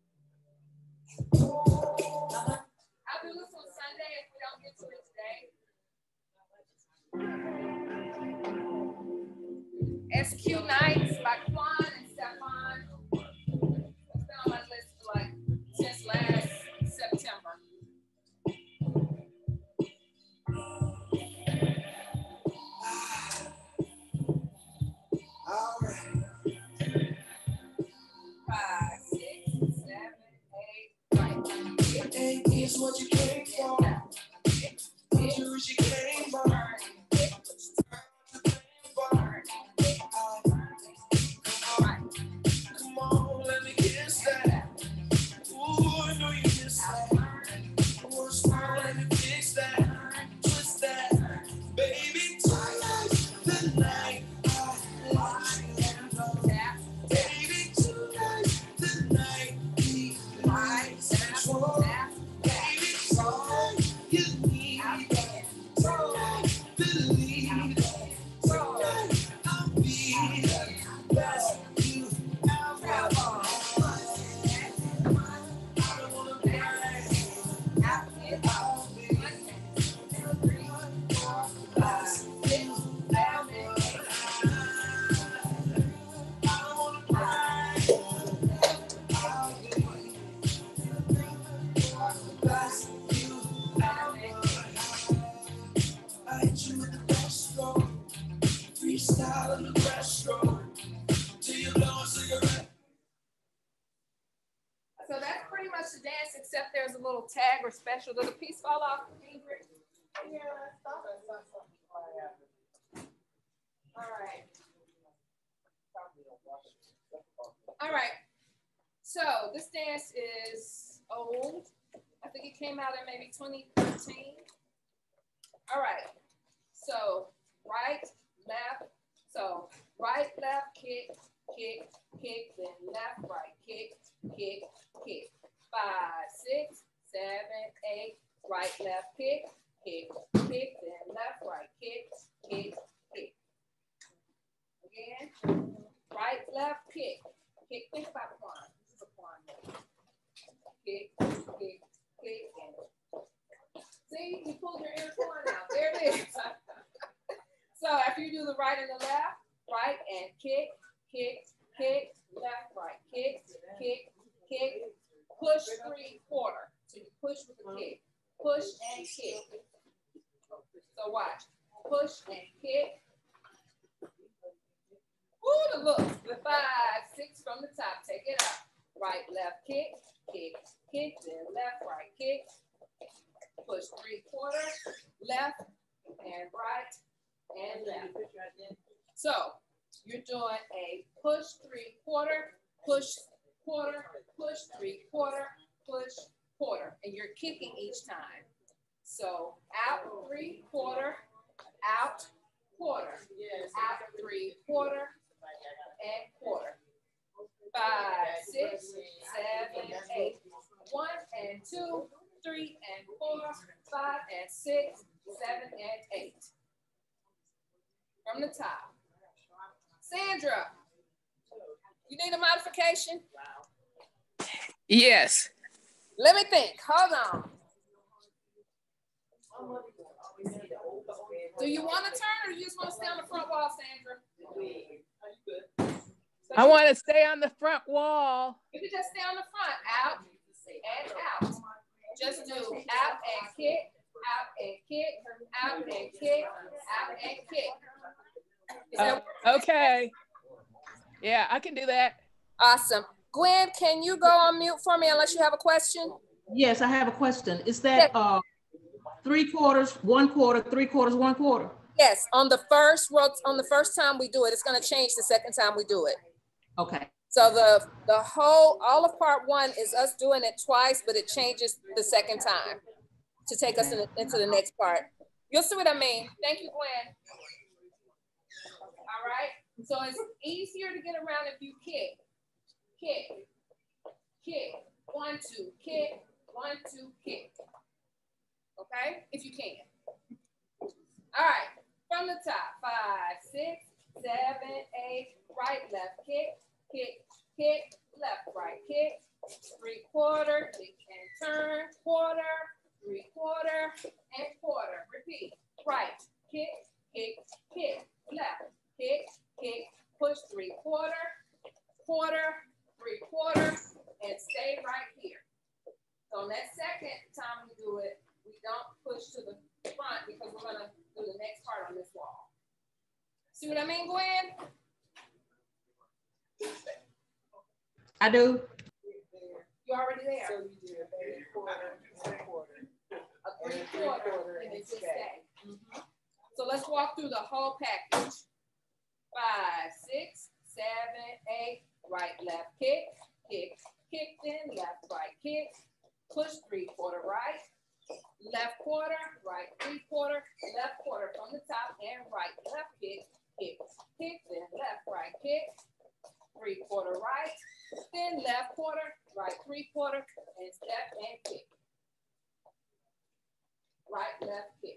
I'll do this on Sunday if we don't get to it today. SQ Nights by Quan and Stefan. It's been on my list for like since last September. All right. 5, 6, 7, 8, 9. Hey, here's what you came for. Here's you came for. Come on, let me kiss that. Ooh, I know you miss that. What's wrong? Let me fix that. Twist that. Baby, tonight, I want you to know. Baby, tonight, we like control. Baby, all you need is control. extra special. Does a piece fall off? All right. All right. So this dance is old. I think it came out in maybe 2013. All right. So right, left. So right, left, kick, kick, kick, then left, right, kick, kick, kick. 5, 6, 7, 8. Right, left, kick, kick, kick, then left, right, kick, kick, kick. Again. Right, left, kick, kick. Think about the one. This is a one. Kick, kick, kick, and see, you pulled your inner corn out. There it is. So after you do the right and the left, right and kick, kick, kick, left, right, kick, kick, kick, push 3/4. So you push with the kick, push and kick. So watch, push and kick. Ooh, the look, the 5, 6 from the top, take it up. Right, left, kick, kick, kick, then left, right, kick. Push 3/4, left and right and left. So you're doing a push 3/4, push quarter, push 3/4, push quarter, and you're kicking each time. So out 3/4, out quarter, out 3/4 and quarter. 5, 6, 7, 8. 1 and 2, 3 and 4, 5 and 6, 7 and 8. From the top. Sandra, you need a modification? Yes. Let me think. Hold on. Do you want to turn or you just want to stay on the front wall, Sandra? I want to stay on the front wall. You can just stay on the front. Out and out. Just do out and kick, out and kick, out and kick, out and kick. Okay. Yeah, I can do that. Awesome. Gwen, can you go on mute for me unless you have a question? Yes, I have a question. Is that 3/4, 1/4, 3/4, 1/4? Yes, on the first time we do it, it's going to change the second time we do it. Okay. So all of part 1 is us doing it twice, but it changes the second time to take us into the next part. You'll see what I mean. Thank you, Gwen. All right. So it's easier to get around if you kick, kick, kick, 1, 2, kick, 1, 2, kick. Okay, if you can. All right, from the top, 5, 6, 7, 8, right, left, kick, kick, kick, left, right, kick, 3/4, kick and turn, quarter, 3/4, and quarter. Repeat, right, kick, kick, kick, left, kick, kick, push 3/4, quarter, 3/4, and stay right here. So that second time we do it, we don't push to the front because we're gonna do the next part on this wall. See what I mean, Gwen? I do. You're already there. So you did a 3/4, 1/4. A 3/4, and it's just stay. So let's walk through the whole package. 5, 6, 7, 8, right, left, kick, kick, kick, then left, right, kick, push 3/4 right, left quarter, right 3/4, left quarter from the top and right, left kick, kick, kick, then left, right kick, 3/4 right, then left quarter, right 3/4, and step and kick. Right, left kick.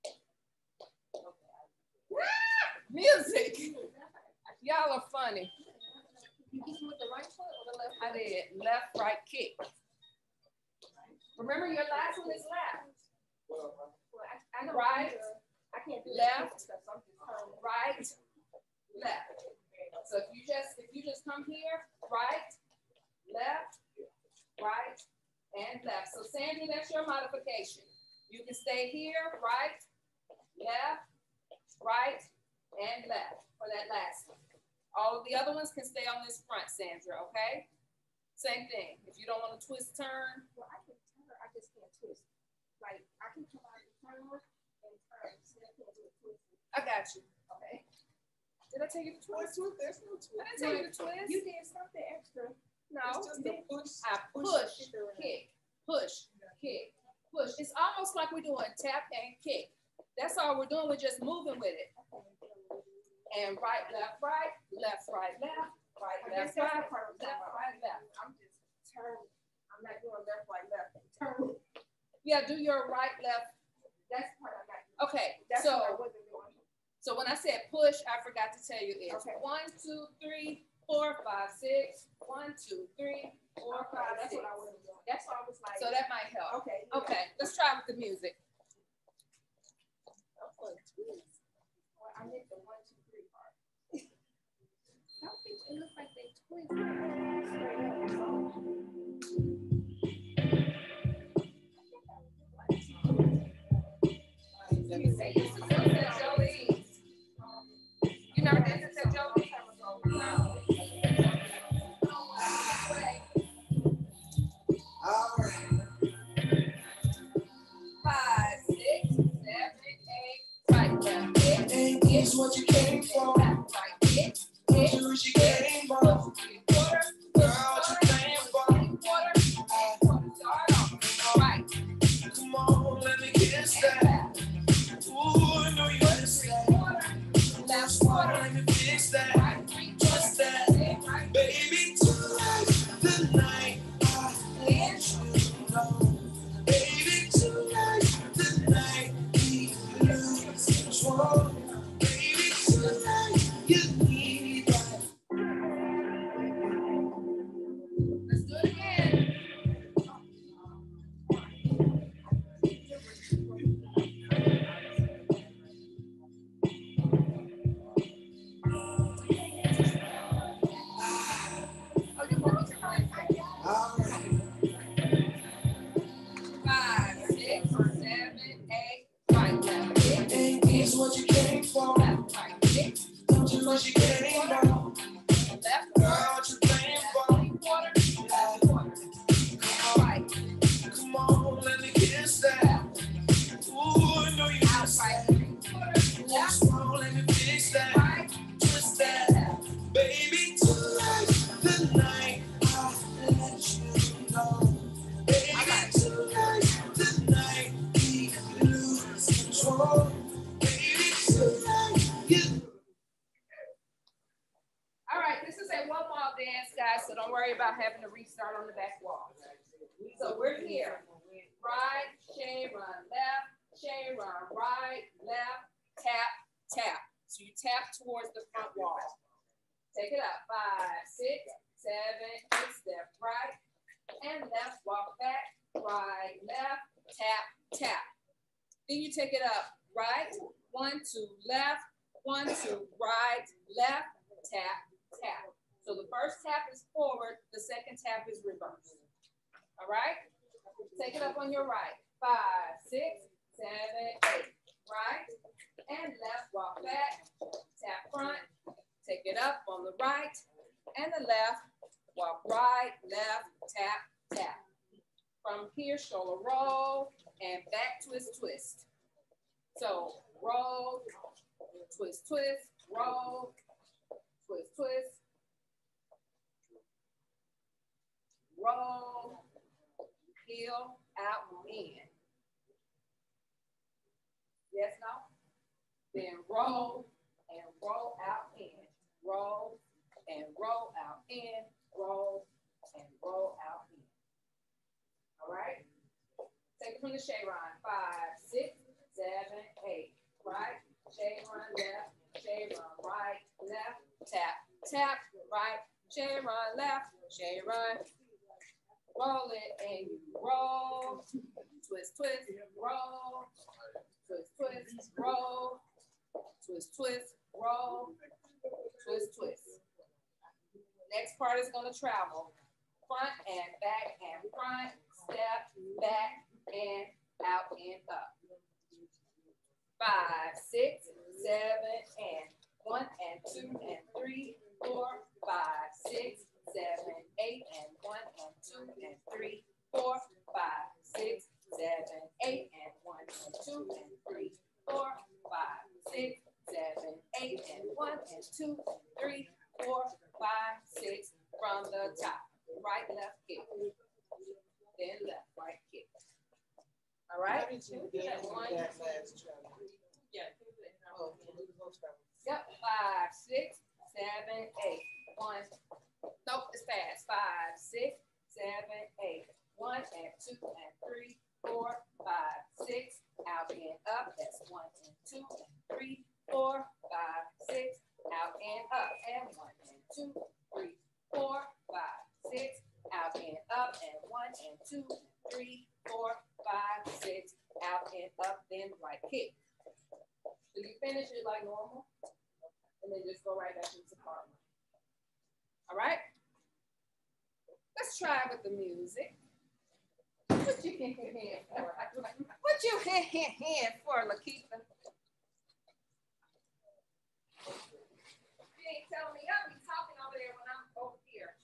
Music. Y'all are funny. You hit with the right foot or the left? I did. Left, right kick. Remember your last one is left. I know. Right. I can't do left. Right. Left. So if you just come here, right, left, right, and left. So Sandra, that's your modification. You can stay here, right, left, right, and left for that last one. All of the other ones can stay on this front, Sandra, okay? Same thing. If you don't want to twist, turn. Well, I can turn. I just can't twist. Like I can come out and turn and turn. Still can't do a twist. I got you. Okay. Did I tell you to twist? There's no twist. I didn't tell you to twist. You did something extra. No. I push, kick, push, kick, push. It's almost like we're doing tap and kick. That's all we're doing. We're just moving with it. And right, left, right, left, right, left, right, left, right, left, right, left. I'm just turning. I'm not doing left, right, left. Turn. Yeah, do your right, left. That's part I'm not doing. Okay, that's what I wasn't doing. So when I said push, I forgot to tell you it's 1, 2, 3, 4, 5, 6. 1, 2, 3, 4, 5, 6. That's what I wasn't doing. That's why I was like. So that might help. Okay. Yeah. Okay, let's try with the music. Well, I meant the 1, 2, 3 part. I don't think it looks like they twist. You never danced at Jolie? No. All right. 5, 6, 7, 8. Right, left. Here's what you came for. Right, hit. Here's you came for. Girl, what you came for. Right. Come on, let me kiss that. Ooh, I know you understand. Last water, let me fix that. Just that. Baby, tonight's the night I let you know. Baby, tonight's the night we lose control. Baby, tonight you need that. Let's do it again. All right. 5, 6, 7, 8. Right, left. Here's what you came for. Left, right, don't you know she came for? Left, girl, what you came for? Quarter, left, quarter. Right. Come on, let me kiss that. Ooh, I know you understand. Left, let me fix that. Right. Twist that. Baby, tonight's the night I let you know. Baby, tonight's the night we lose control. Baby, tonight you. All right, this is a one-wall dance, guys, so don't worry about having to restart on the back wall. So we're here. Right, shade, run left, shade, run right, left, tap, tap. So you tap towards the front wall. Take it up. 5, 6, 7, 8. Step right and left. Walk back. Right, left, tap, tap. Then you take it up. Right, 1, 2, left, 1, 2, right, left, tap, tap. So the first tap is forward. The second tap is reverse. All right. Take it up on your right. 5, 6, 7, 8. Right and left. Walk back. Tap front. Take it up on the right and the left. Walk right, left, tap, tap. From here, shoulder roll and back twist, twist. So roll, twist, twist, roll, twist, twist, roll, heel, out, in. Yes, no? Then roll and roll out, in. Roll and roll out, in. Roll and roll out, in. All right? Take it from the shade run. 5, 6, 7, 8. Right, shade run left, shade run right, left, tap, tap, right, shade run left, shade run. Roll it and you roll. Twist, twist, roll. Twist, twist, roll. Twist, twist, roll. Twist, twist. Next part is going to travel. Front and back and front, step, back, and out and up. 5, 6, 7, and 1 and 2 and 3, 4, 5, 6, 7, 8, and 1 and 2 and 3, 4, 5, 6, 7, 8, and 1, and 2, and 3, 4, 5, 6, 7, 8, and 1, and 2, 3, 4, 5, 6 from the top. Right, left, kick. Then left, right, kick. All right? One. Yep, 5, 6, 7, 8. 1. Nope, it's fast. 5, 6, 7, 8. 1 and 2 and 3, 4, 5, 6. Out and up. That's 1 and 2 and 3, 4, 5, 6. Out and up. And 1 and 2, 3, 4, 5, 6. Out and up. And 1 and 2 and 3, 4, 5, 6. Out and up. Then right kick. So you finish it like normal, and then just go right back into part 1. All right? Let's try with the music. What you hand for? What you hand for, Lakeitha? You ain't telling me I'll be talking over there when I'm over here.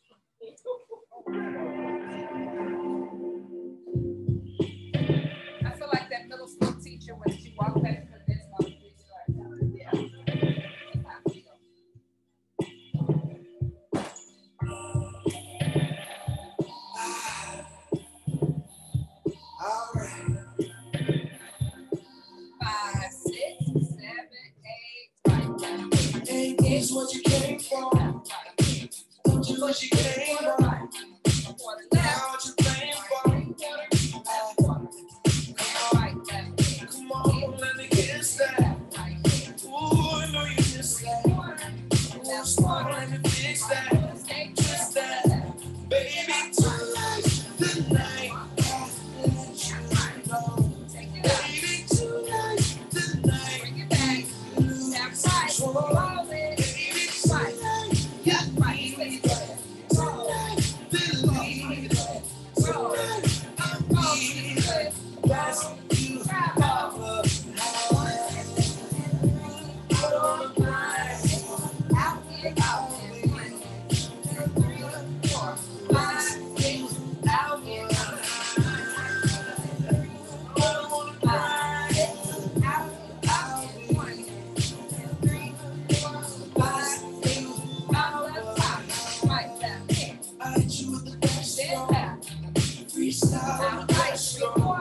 I feel like that middle school teacher when she walked back to the desk. All right. 5, 6, 7, 8, right down. Hey, it's what you came for. Don't you wish you came for? Now what you playing for? Come on, let me kiss that. Ooh, I know you miss that. Ooh, smart, let me fix that. Twist that. Baby, tonight's the night. Baby, tonight's the night. Bring it back. That's right. Roll it. Baby, tonight, That's right. tonight, believe it. Tonight, I'm good. That's you, Papa. I don't mind. Out and out and 1, 2, 3, 4, 5, 6. Out and out. Freestyle, let's go.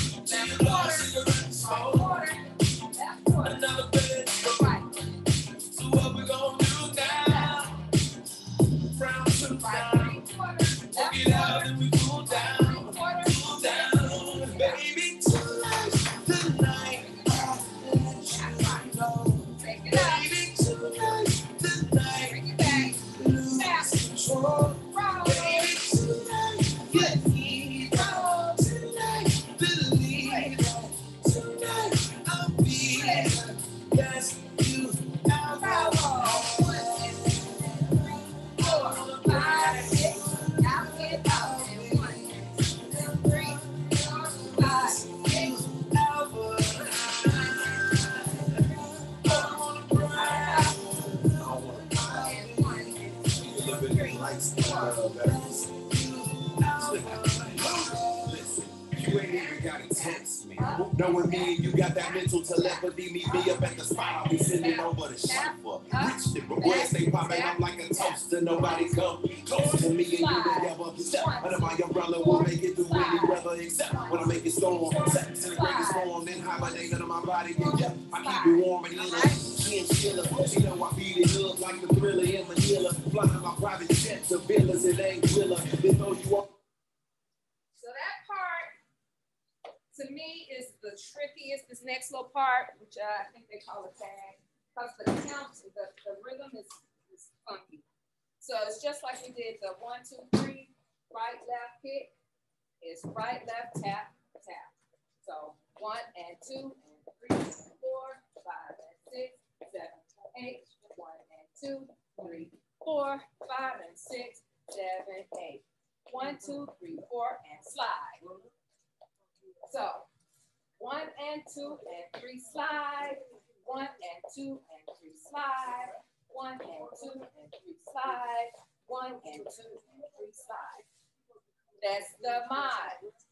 Another bed. So what we gonna do now? Round 2 down. Work it out and we cool down. Cool down. Baby, tonight's the night. I'll let you know. Baby, tonight's the night. Lose control. Baby, tonight, get me down. Tonight, believe it. Tonight, I'll be there. Yes, you alcohol. 1, 2, 4, 5, 6. Out and out and 1, 2, 3, 4, 5, 6. You ain't even gotta text me. Knowing me and you got that mental telepathy, meet me up at the spot. I'll be sending over the chauffeur. Rich different words they popping up like a toaster. Nobody come close to me and you together. Step under my umbrella, we'll make it through any weather except when I make it storm. Sex in the greatest form, then hibernate under my body. And yeah, I keep you warm and in a chinchilla. You know I beat it up like the Thriller in Manila. Flying my private jet to villas in Anguilla. They throw you off. So that part, to me, is the trickiest. This next little part, which I think they call a tag, because the count, the rhythm is funky. So it's just like we did the 1, 2, 3, right, left, kick. It's right, left, tap, tap. So 1 and 2 and 3 and 4, 5 and 6, 7, 8, 1 and 2, 3, 4, 5 and 6, 7, 8. 1, 2, 3, 4, and slide. So 1 and 2 and 3 slide. 1 and 2 and 3 slide. 1 and 2 and 3 slide. 1 and 2 and 3 slide. That's the mod.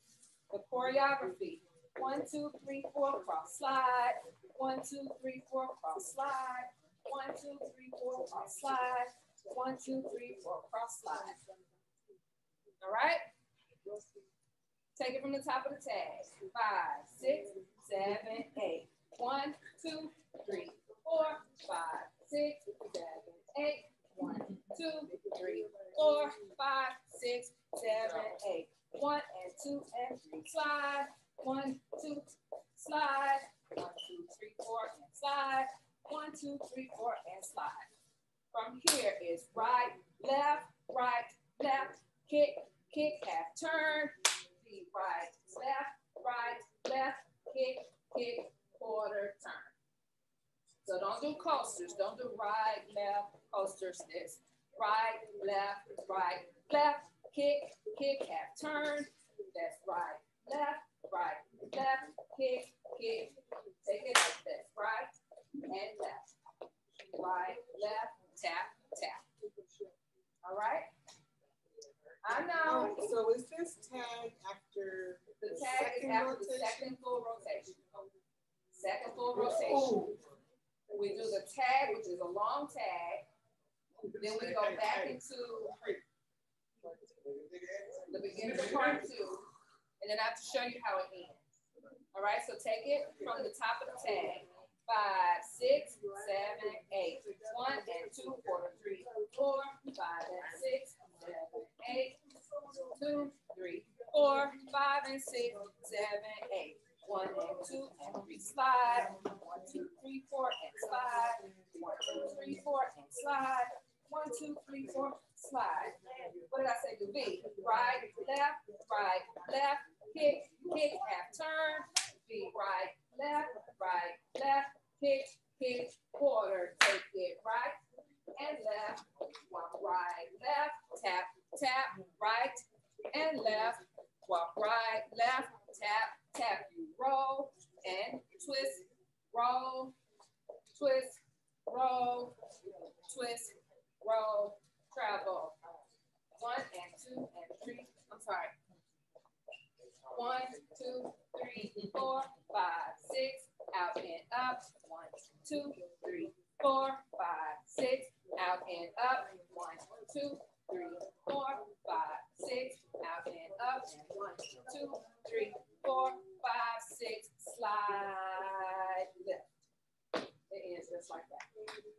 The choreography. 1, 2, 3, 4, cross slide. 1, 2, 3, 4, cross slide. 1, 2, 3, 4, cross slide. 1, 2, 3, 4, cross slide. All right? Take it from the top of the tag. 5, 6, 7, 8. 1, 2, 3, 4, 5, 6, 7, 8. 1, 2, 3, 4, 5, 6, 7, 8. 1 and 2 and 3. Slide. 1, 2, slide. 1, 2, 3, 4 and slide. 1, 2, 3, 4 and slide. From here is right, left, kick, kick, half turn. The right, left, kick, kick, quarter turn. So don't do coasters. Don't do right, left, coasters. This right, left, kick, kick, half turn. That's right, left, kick, kick. Take it like this, right and left. Right, left, tap, tap. All right? I know. So is this tag after the tag is after the second full rotation. Second full rotation. We do the tag, which is a long tag. Then we go back into the beginning of part 2. And then I have to show you how it ends. All right, so take it from the top of the tag. 5, 6, 7, 8. 1 and 2, quarter, 3, 4, 5 and 6, 7, 8. 2, 3, 4, 5 and 6, 7, 8. 1 and 2 and 3, slide. 1, 2, 3, 4 and slide. 1, 2, 3, 4 and slide. 1, 2, 3, 4, slide. What did I say? Do B. Right, left, kick, kick, half turn. B. Right, left, kick, kick, quarter. Take it right and left. Walk right, left, tap, tap, right and left. Walk right, left, tap, tap. You roll and twist, roll, twist, roll, twist, roll, travel. 1 and 2 and 3. I'm sorry. 1, 2, 3, 4, 5, 6. Out and up. 1, 2, 3, 4, 5, 6. Out and up. 1, 2, 3, 4, 5, 6. Out and up. 1, 2, 3, 4, 5, 6. Slide lift. It ends just like that.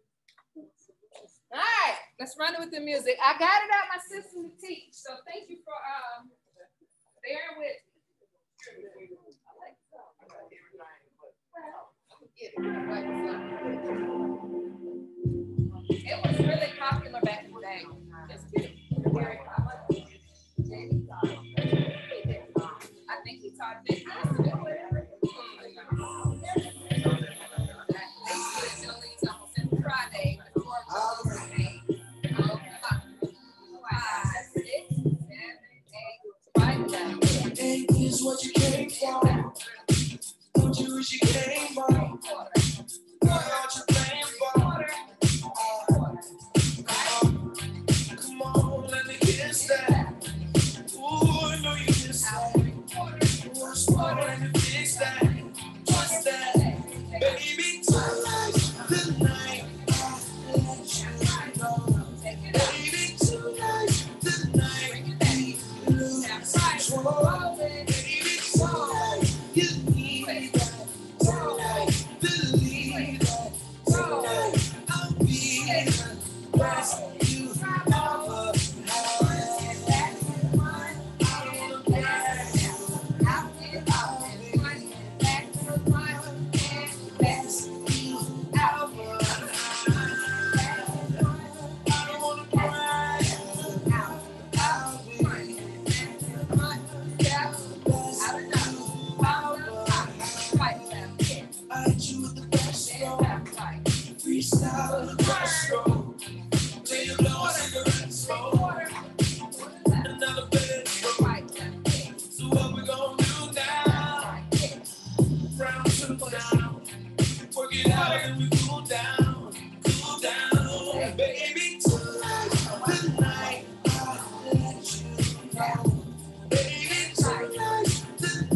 All right, let's run it with the music. I got it out my system to teach, so thank you for bearing with me. It was really popular back in the day. It's very popular. I think he taught Vicky to do whatever. Friday before 5, 6, 7, 8, right down. Ain't this what you came for? Don't you wish you came for? What aren't you playing for? Come on, let me kiss that. Ooh, I know you miss that. What's water and fix that? What's that? Baby, tonight's the night. Let you know. Baby, tonight's the night. Lose control. Baby, tonight you need that. Tonight, believe that. Tonight, I'll be the best you ever had. I wanna bless you. I'll be the best you ever had. I wanna cry. I'll be the best you ever had. I hit you with the best flow. Freestyle the best flow. Till you blow a cigarette slow. Another bed flow. So what we gonna do now? Round to down. Work it out and we cool down. Cool down. Baby, tonight's the night. I'll let you know. Baby, tonight's the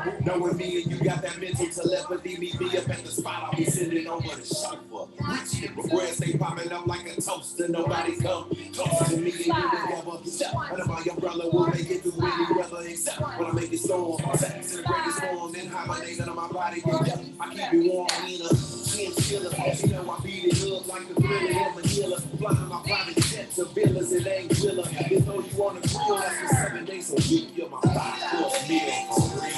Knowing me and you got that mental telepathy, meet me up at the spot, I'll be sending over the chauffeur. Regrets they popping up like a toaster, nobody come closer to me and you together. Step under my umbrella, we'll make it through any weather, except when I make it storm. Sex in the greatest form, then hibernate under my body. Yeah, I keep it warm, in a chinchilla. You know I beat it up like the thriller in Manila. Flying my private jet to villas and ain't villa. They know you on the grill, that's for 7 days a week. You're my 5-course meal for real.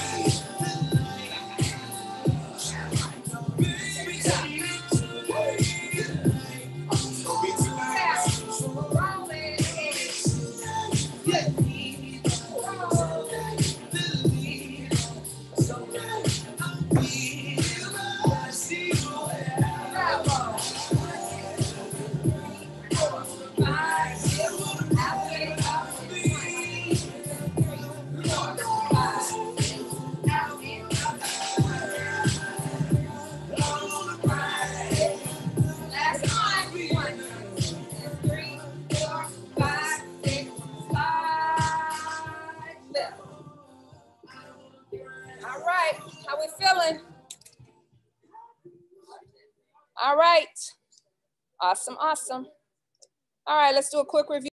All right. Awesome, awesome. All right, let's do a quick review.